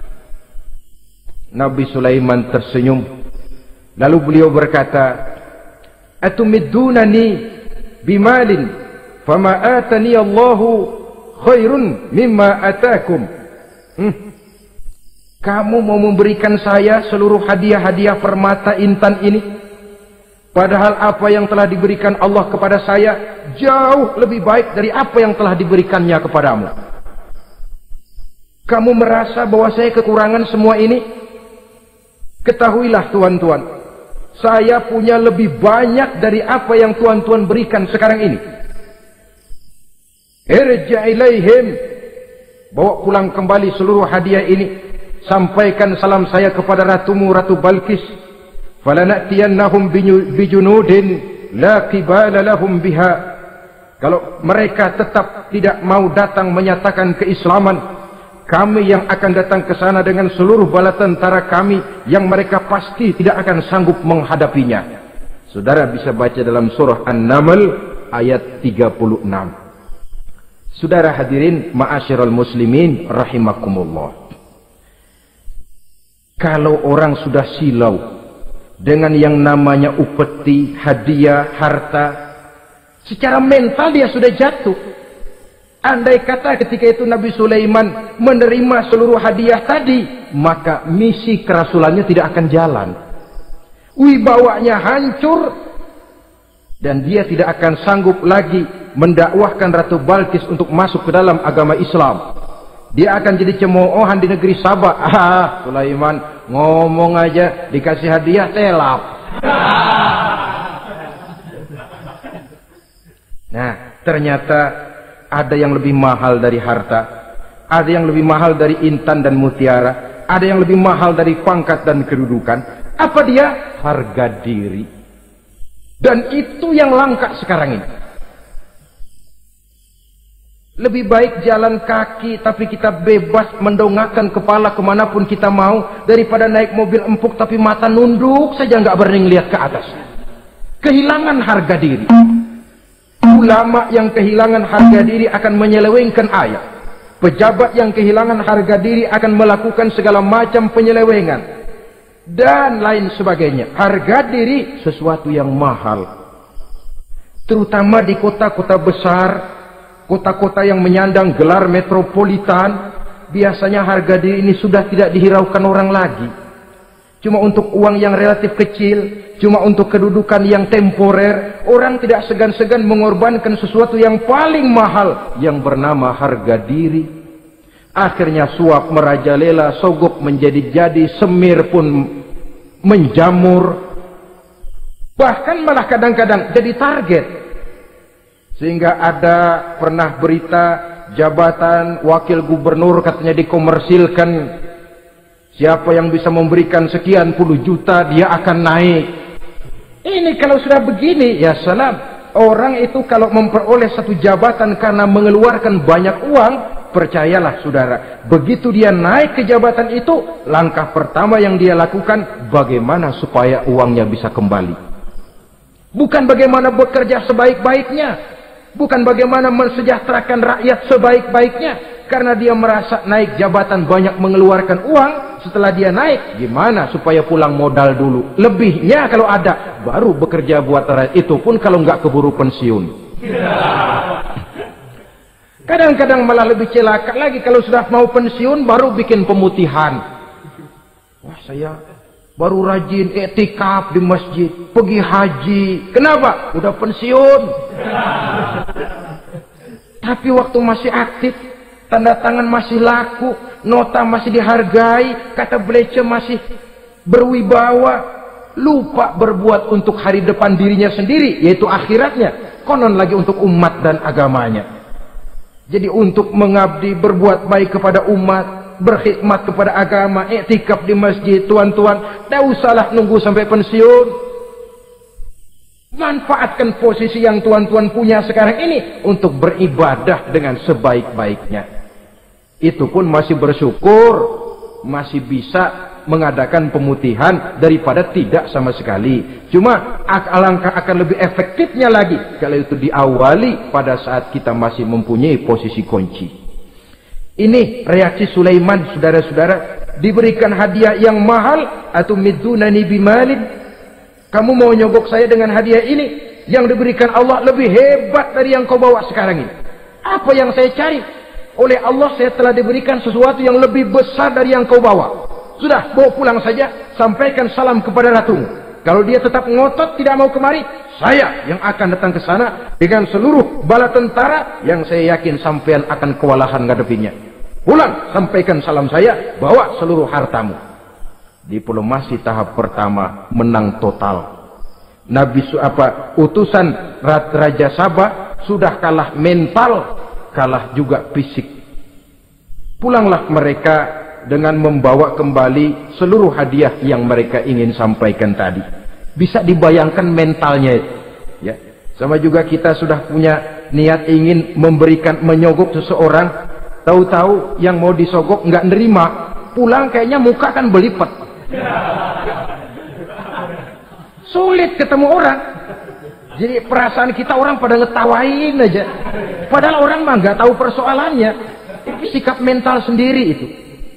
Nabi Sulaiman tersenyum. Lalu beliau berkata, Atumiddunani bimalin, fama atani Allahu khairun mimma atakum. Hmm. Kamu mau memberikan saya seluruh hadiah-hadiah permata intan ini, padahal apa yang telah diberikan Allah kepada saya jauh lebih baik dari apa yang telah diberikannya kepadamu. Kamu merasa bahwa saya kekurangan semua ini? Ketahuilah tuan-tuan, saya punya lebih banyak dari apa yang tuan-tuan berikan sekarang ini. Irja' ilaihim, bawa pulang kembali seluruh hadiah ini. Sampaikan salam saya kepada ratumu, Ratu Balkis. Falanatiyannahum bijunudin la qibala lahum biha. Kalau mereka tetap tidak mau datang menyatakan keislaman, kami yang akan datang ke sana dengan seluruh bala tentara kami yang mereka pasti tidak akan sanggup menghadapinya. Saudara bisa baca dalam surah An-Naml ayat tiga puluh enam. Saudara hadirin ma'asyiral muslimin rahimakumullah. Kalau orang sudah silau dengan yang namanya upeti, hadiah, harta, secara mental dia sudah jatuh. Andai kata ketika itu Nabi Sulaiman menerima seluruh hadiah tadi, maka misi kerasulannya tidak akan jalan. Wibawanya hancur, dan dia tidak akan sanggup lagi mendakwahkan Ratu Balkis untuk masuk ke dalam agama Islam. Dia akan jadi cemoohan di negeri Sabah. Ah, Sulaiman ngomong aja dikasih hadiah telap. Nah, ternyata ada yang lebih mahal dari harta, ada yang lebih mahal dari intan dan mutiara, ada yang lebih mahal dari pangkat dan kedudukan. Apa dia? Harga diri. Dan itu yang langka sekarang ini. Lebih baik jalan kaki tapi kita bebas mendongakkan kepala kemanapun kita mau, daripada naik mobil empuk tapi mata nunduk saja nggak berani lihat ke atas. Kehilangan harga diri. Ulama yang kehilangan harga diri akan menyelewengkan ayat. Pejabat yang kehilangan harga diri akan melakukan segala macam penyelewengan dan lain sebagainya. Harga diri sesuatu yang mahal, terutama di kota-kota besar, kota-kota yang menyandang gelar metropolitan. Biasanya harga diri ini sudah tidak dihiraukan orang lagi. Cuma untuk uang yang relatif kecil, cuma untuk kedudukan yang temporer, orang tidak segan-segan mengorbankan sesuatu yang paling mahal yang bernama harga diri. Akhirnya suap merajalela, sogok menjadi-jadi, semir pun menjamur, bahkan malah kadang-kadang jadi target. Sehingga ada pernah berita jabatan wakil gubernur katanya dikomersilkan. Siapa yang bisa memberikan sekian puluh juta dia akan naik. Ini kalau sudah begini, ya salam. Orang itu kalau memperoleh satu jabatan karena mengeluarkan banyak uang, percayalah saudara, begitu dia naik ke jabatan itu, langkah pertama yang dia lakukan, bagaimana supaya uangnya bisa kembali. Bukan bagaimana bekerja sebaik-baiknya, bukan bagaimana mensejahterakan rakyat sebaik-baiknya. Karena dia merasa naik jabatan banyak mengeluarkan uang, setelah dia naik, gimana supaya pulang modal dulu. Lebihnya kalau ada, baru bekerja buat rakyat, itu pun kalau nggak keburu pensiun. Kadang-kadang malah lebih celaka lagi, kalau sudah mau pensiun baru bikin pemutihan. Wah, saya baru rajin iktikaf di masjid, pergi haji. Kenapa? Udah pensiun. Tapi waktu masih aktif, tanda tangan masih laku, nota masih dihargai, kata belece masih berwibawa, lupa berbuat untuk hari depan dirinya sendiri, yaitu akhiratnya, konon lagi untuk umat dan agamanya. Jadi untuk mengabdi, berbuat baik kepada umat, berkhidmat kepada agama, iktikaf di masjid, tuan-tuan, tak usahlah nunggu sampai pensiun. Manfaatkan posisi yang tuan-tuan punya sekarang ini untuk beribadah dengan sebaik-baiknya. Itu pun masih bersyukur, masih bisa mengadakan pemutihan daripada tidak sama sekali. Cuma alangkah akan lebih efektifnya lagi kalau itu diawali pada saat kita masih mempunyai posisi kunci. Ini reaksi Sulaiman, saudara-saudara. Diberikan hadiah yang mahal, atau midunani bimalin, kamu mau nyogok saya dengan hadiah ini yang diberikan Allah lebih hebat dari yang kau bawa sekarang ini. Apa yang saya cari? Oleh Allah saya telah diberikan sesuatu yang lebih besar dari yang kau bawa. Sudah, bawa pulang saja, sampaikan salam kepada ratumu. Kalau dia tetap ngotot tidak mau kemari, saya yang akan datang ke sana dengan seluruh bala tentara yang saya yakin sampean akan kewalahan ngadepinya. Pulang, sampaikan salam saya, bawa seluruh hartamu. Diplomasi tahap pertama menang total. Nabi apa utusan Raja Sabah sudah kalah mental, kalah juga fisik. Pulanglah mereka dengan membawa kembali seluruh hadiah yang mereka ingin sampaikan tadi. Bisa dibayangkan mentalnya itu, ya. Sama juga kita sudah punya niat ingin memberikan, menyogok seseorang, tahu-tahu yang mau disogok nggak nerima, pulang kayaknya muka kan belipet. Sulit ketemu orang. Jadi perasaan kita orang pada ngetawain aja, padahal orang mah nggak tahu persoalannya. Itu sikap mental sendiri itu.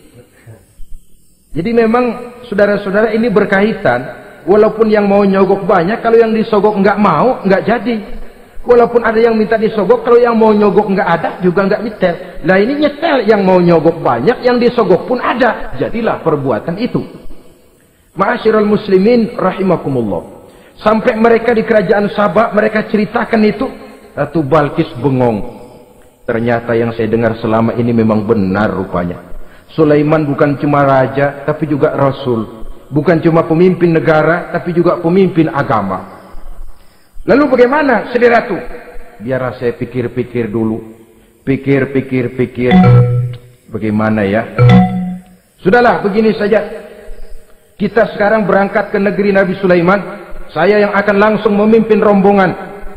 Jadi memang saudara-saudara ini berkaitan. Walaupun yang mau nyogok banyak, kalau yang disogok nggak mau, nggak jadi. Walaupun ada yang minta disogok, kalau yang mau nyogok nggak ada, juga nggak nyetel. Nah ini nyetel, yang mau nyogok banyak, yang disogok pun ada. Jadilah perbuatan itu. Ma'asyiral muslimin rahimakumullah. Sampai mereka di kerajaan Sabah, mereka ceritakan itu. Ratu Balkis bengong. Ternyata yang saya dengar selama ini memang benar rupanya. Sulaiman bukan cuma raja, tapi juga rasul. Bukan cuma pemimpin negara, tapi juga pemimpin agama. Lalu bagaimana, Sri Ratu? Biar saya pikir-pikir dulu. Pikir, pikir, pikir. Bagaimana ya? Sudahlah, begini saja. Kita sekarang berangkat ke negeri Nabi Sulaiman. Saya yang akan langsung memimpin rombongan.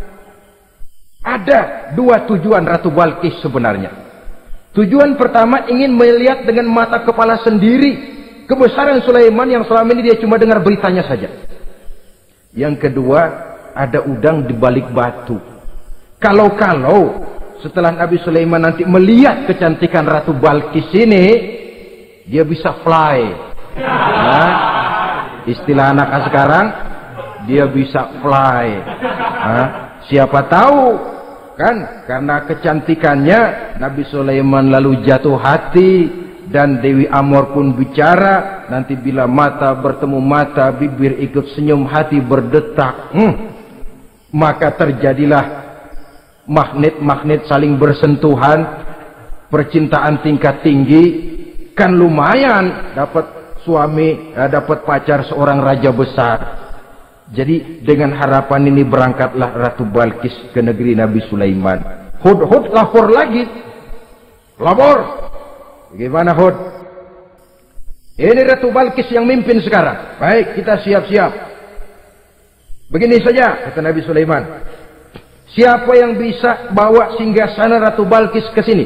Ada dua tujuan Ratu Balkis sebenarnya. Tujuan pertama ingin melihat dengan mata kepala sendiri kebesaran Sulaiman yang selama ini dia cuma dengar beritanya saja. Yang kedua, ada udang di balik batu. Kalau-kalau setelah Nabi Sulaiman nanti melihat kecantikan Ratu Balkis ini, dia bisa fly. Nah, istilah anak sekarang, dia bisa fly. Nah, siapa tahu kan karena kecantikannya Nabi Sulaiman lalu jatuh hati dan Dewi Amor pun bicara. Nanti bila mata bertemu mata, bibir ikut senyum, hati berdetak, hmm, maka terjadilah magnet-magnet saling bersentuhan, percintaan tingkat tinggi. Kan lumayan dapat suami, dapat pacar seorang raja besar. Jadi dengan harapan ini berangkatlah Ratu Balkis ke negeri Nabi Sulaiman. Hud-Hud lapor lagi. Lapor. Bagaimana Hud? Ini Ratu Balkis yang mimpin sekarang. Baik, kita siap-siap. Begini saja, kata Nabi Sulaiman. Siapa yang bisa bawa singgasana Ratu Balkis ke sini?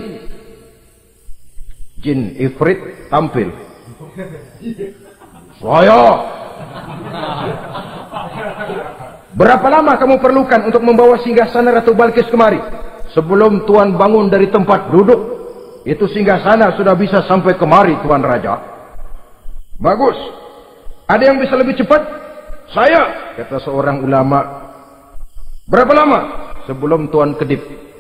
Jin Ifrit tampil. Saya. Berapa lama kamu perlukan untuk membawa singgasana Ratu Balkis kemari? Sebelum Tuan bangun dari tempat duduk, itu singgasana sudah bisa sampai kemari, Tuan Raja. Bagus. Ada yang bisa lebih cepat? Saya, kata seorang ulama. Berapa lama? Sebelum Tuan kedip.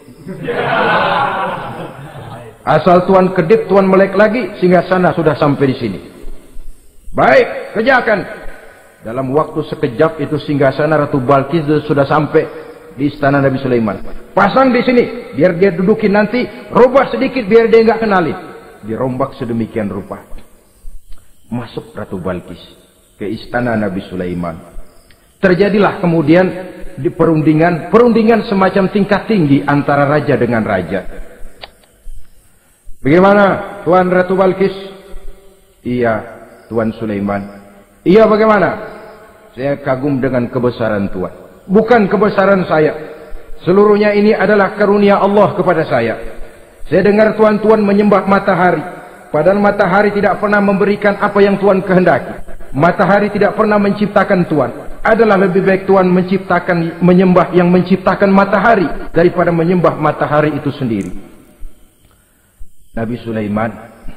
Asal Tuan kedip, Tuan melek lagi, singgasana sudah sampai di sini. Baik, kerjakan. Dalam waktu sekejap itu singgasana Ratu Balkis sudah sampai di istana Nabi Sulaiman. Pasang di sini, biar dia dudukin nanti, robah sedikit biar dia nggak kenali. Dirombak sedemikian rupa. Masuk Ratu Balkis ke istana Nabi Sulaiman. Terjadilah kemudian di perundingan, perundingan semacam tingkat tinggi antara raja dengan raja. Bagaimana, Tuan Ratu Balkis? Iya, Tuan Sulaiman. Iya, bagaimana? Saya kagum dengan kebesaran Tuhan. Bukan kebesaran saya. Seluruhnya ini adalah karunia Allah kepada saya. Saya dengar tuan-tuan menyembah matahari, padahal matahari tidak pernah memberikan apa yang Tuhan kehendaki. Matahari tidak pernah menciptakan Tuhan. Adalah lebih baik Tuhan menciptakan, menyembah yang menciptakan matahari daripada menyembah matahari itu sendiri. Nabi Sulaiman,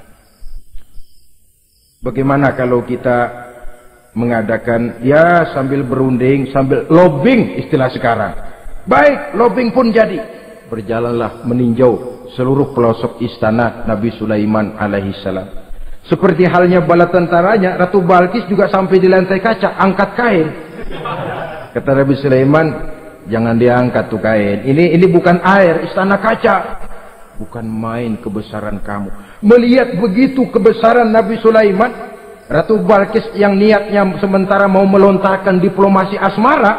bagaimana kalau kita mengadakan ya sambil berunding, sambil lobbying istilah sekarang. Baik, lobbying pun jadi. Berjalanlah meninjau seluruh pelosok istana Nabi Sulaiman alaihi salam. Seperti halnya bala tentaranya, Ratu Balkis juga sampai di lantai kaca, angkat kain. Kata Nabi Sulaiman, jangan diangkat tuh kain. Ini ini bukan air, istana kaca. Bukan main kebesaran kamu. Melihat begitu kebesaran Nabi Sulaiman, Ratu Balkis yang niatnya sementara mau melontarkan diplomasi asmara,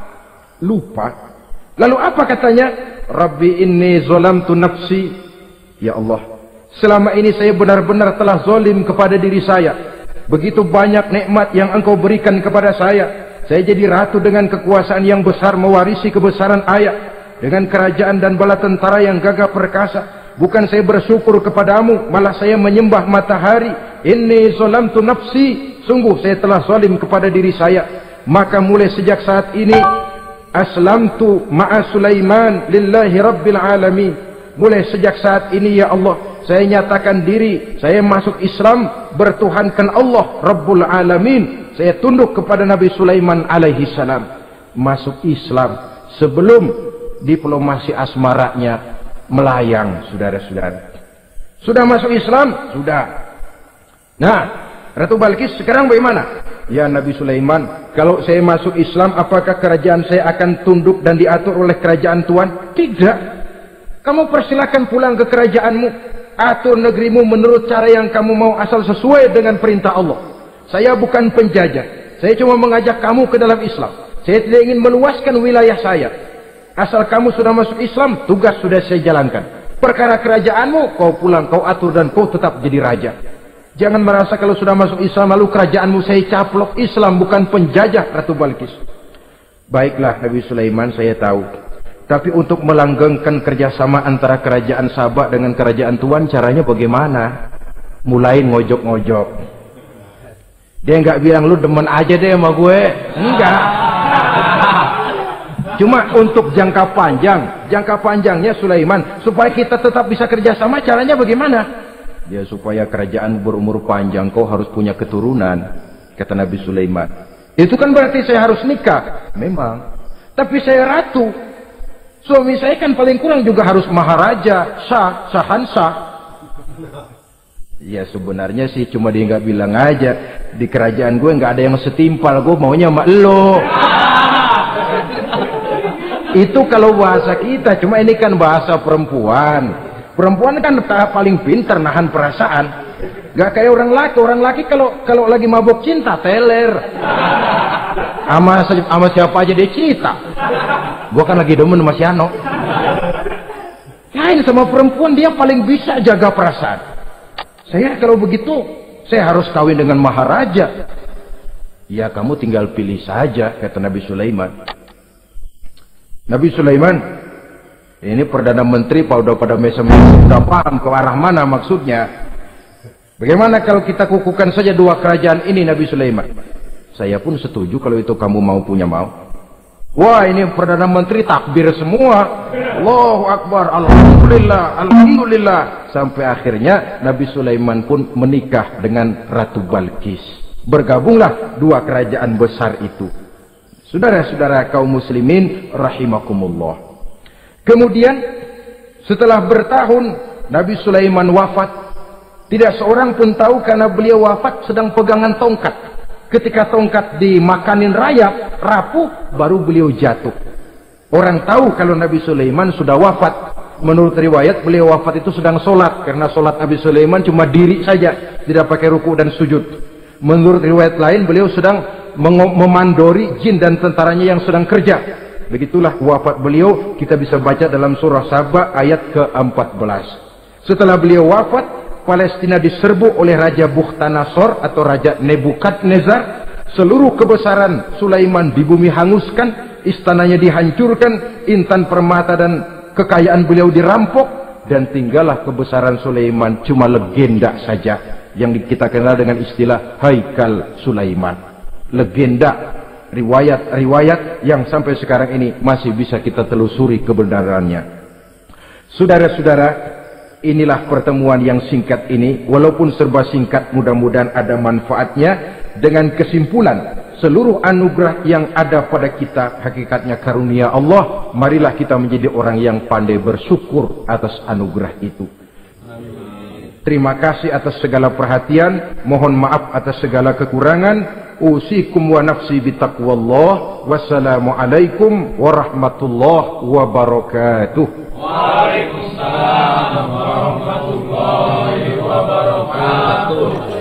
lupa. Lalu apa katanya? Rabbi inni zolamtu nafsi. Ya Allah, selama ini saya benar-benar telah zolim kepada diri saya. Begitu banyak nikmat yang engkau berikan kepada saya. Saya jadi ratu dengan kekuasaan yang besar, mewarisi kebesaran ayah, dengan kerajaan dan bala tentara yang gagah perkasa. Bukan saya bersyukur kepadamu, malah saya menyembah matahari. Inni zolamtu nafsi. Sungguh saya telah zolim kepada diri saya. Maka mulai sejak saat ini, aslamtu ma'a Sulaiman lillahi rabbil alamin. Mulai sejak saat ini ya Allah, saya nyatakan diri, saya masuk Islam, bertuhankan Allah Rabbul Alamin. Saya tunduk kepada Nabi Sulaiman alaihi salam. Masuk Islam sebelum diplomasi asmaranya melayang, saudara-saudara. Sudah masuk Islam? Sudah. Nah, Ratu Balkis sekarang bagaimana? Ya Nabi Sulaiman, kalau saya masuk Islam, apakah kerajaan saya akan tunduk dan diatur oleh kerajaan Tuhan? Tidak. Kamu persilakan pulang ke kerajaanmu, atur negerimu menurut cara yang kamu mau, asal sesuai dengan perintah Allah. Saya bukan penjajah, saya cuma mengajak kamu ke dalam Islam. Saya tidak ingin meluaskan wilayah saya. Asal kamu sudah masuk Islam, tugas sudah saya jalankan. Perkara kerajaanmu, kau pulang, kau atur, dan kau tetap jadi raja. Jangan merasa kalau sudah masuk Islam lalu kerajaanmu saya caplok. Islam bukan penjajah, Ratu Balkis. Baiklah Nabi Sulaiman, saya tahu. Tapi untuk melanggengkan kerjasama antara kerajaan Sabak dengan kerajaan Tuhan, caranya bagaimana? Mulai ngojok-ngojok. Dia nggak bilang lu demen aja deh sama gue. Enggak. Cuma untuk jangka panjang. Jangka panjangnya Sulaiman, supaya kita tetap bisa kerjasama, caranya bagaimana? Ya supaya kerajaan berumur panjang, kau harus punya keturunan, kata Nabi Sulaiman. Itu kan berarti saya harus nikah. Memang. Tapi saya ratu. Suami saya kan paling kurang juga harus maharaja, sah, sahansa. Ya sebenarnya sih cuma dia nggak bilang aja. Di kerajaan gue nggak ada yang setimpal, gue maunya sama elo. Itu kalau bahasa kita, cuma ini kan bahasa perempuan. Perempuan kan paling pintar nahan perasaan. Gak kayak orang laki. Orang laki kalau kalau lagi mabuk cinta teler. Ama sama siapa aja dia cerita. Gua kan lagi demen sama si Ano. Lain sama perempuan, dia paling bisa jaga perasaan. Saya kalau begitu, saya harus kawin dengan maharaja. Ya kamu tinggal pilih saja, kata Nabi Sulaiman. Nabi Sulaiman, ini Perdana Menteri Pak udah pada mesem udah paham ke arah mana maksudnya. Bagaimana kalau kita kukuhkan saja dua kerajaan ini, Nabi Sulaiman? Saya pun setuju kalau itu kamu mau punya mau. Wah, ini Perdana Menteri takbir semua. Allahu Akbar, Alhamdulillah, Alhamdulillah. Sampai akhirnya Nabi Sulaiman pun menikah dengan Ratu Balkis. Bergabunglah dua kerajaan besar itu. Saudara-saudara kaum muslimin rahimakumullah. Kemudian setelah bertahun Nabi Sulaiman wafat, tidak seorang pun tahu karena beliau wafat sedang pegangan tongkat. Ketika tongkat dimakanin rayap, rapuh, baru beliau jatuh. Orang tahu kalau Nabi Sulaiman sudah wafat. Menurut riwayat beliau wafat itu sedang sholat, karena sholat Nabi Sulaiman cuma diri saja, tidak pakai ruku dan sujud. Menurut riwayat lain beliau sedang memandori jin dan tentaranya yang sedang kerja. Begitulah wafat beliau, kita bisa baca dalam surah Saba ayat ke empat belas. Setelah beliau wafat, Palestina diserbu oleh Raja Bukhtanasor atau Raja Nebukadnezar. Seluruh kebesaran Sulaiman di bumi hanguskan, istananya dihancurkan, intan permata dan kekayaan beliau dirampok. dan tinggallah kebesaran Sulaiman cuma legenda saja yang kita kenal dengan istilah Haikal Sulaiman. Legenda, riwayat-riwayat yang sampai sekarang ini masih bisa kita telusuri kebenarannya. Saudara-saudara, inilah pertemuan yang singkat ini, walaupun serba singkat, mudah-mudahan ada manfaatnya. Dengan kesimpulan, seluruh anugerah yang ada pada kita hakikatnya karunia Allah. Marilah kita menjadi orang yang pandai bersyukur atas anugerah itu. Terima kasih atas segala perhatian, mohon maaf atas segala kekurangan. Usikum wa nafsi bitaqwallah. Wassalamualaikum warahmatullahi wabarakatuh. Waalaikumsalam warahmatullahi wabarakatuh.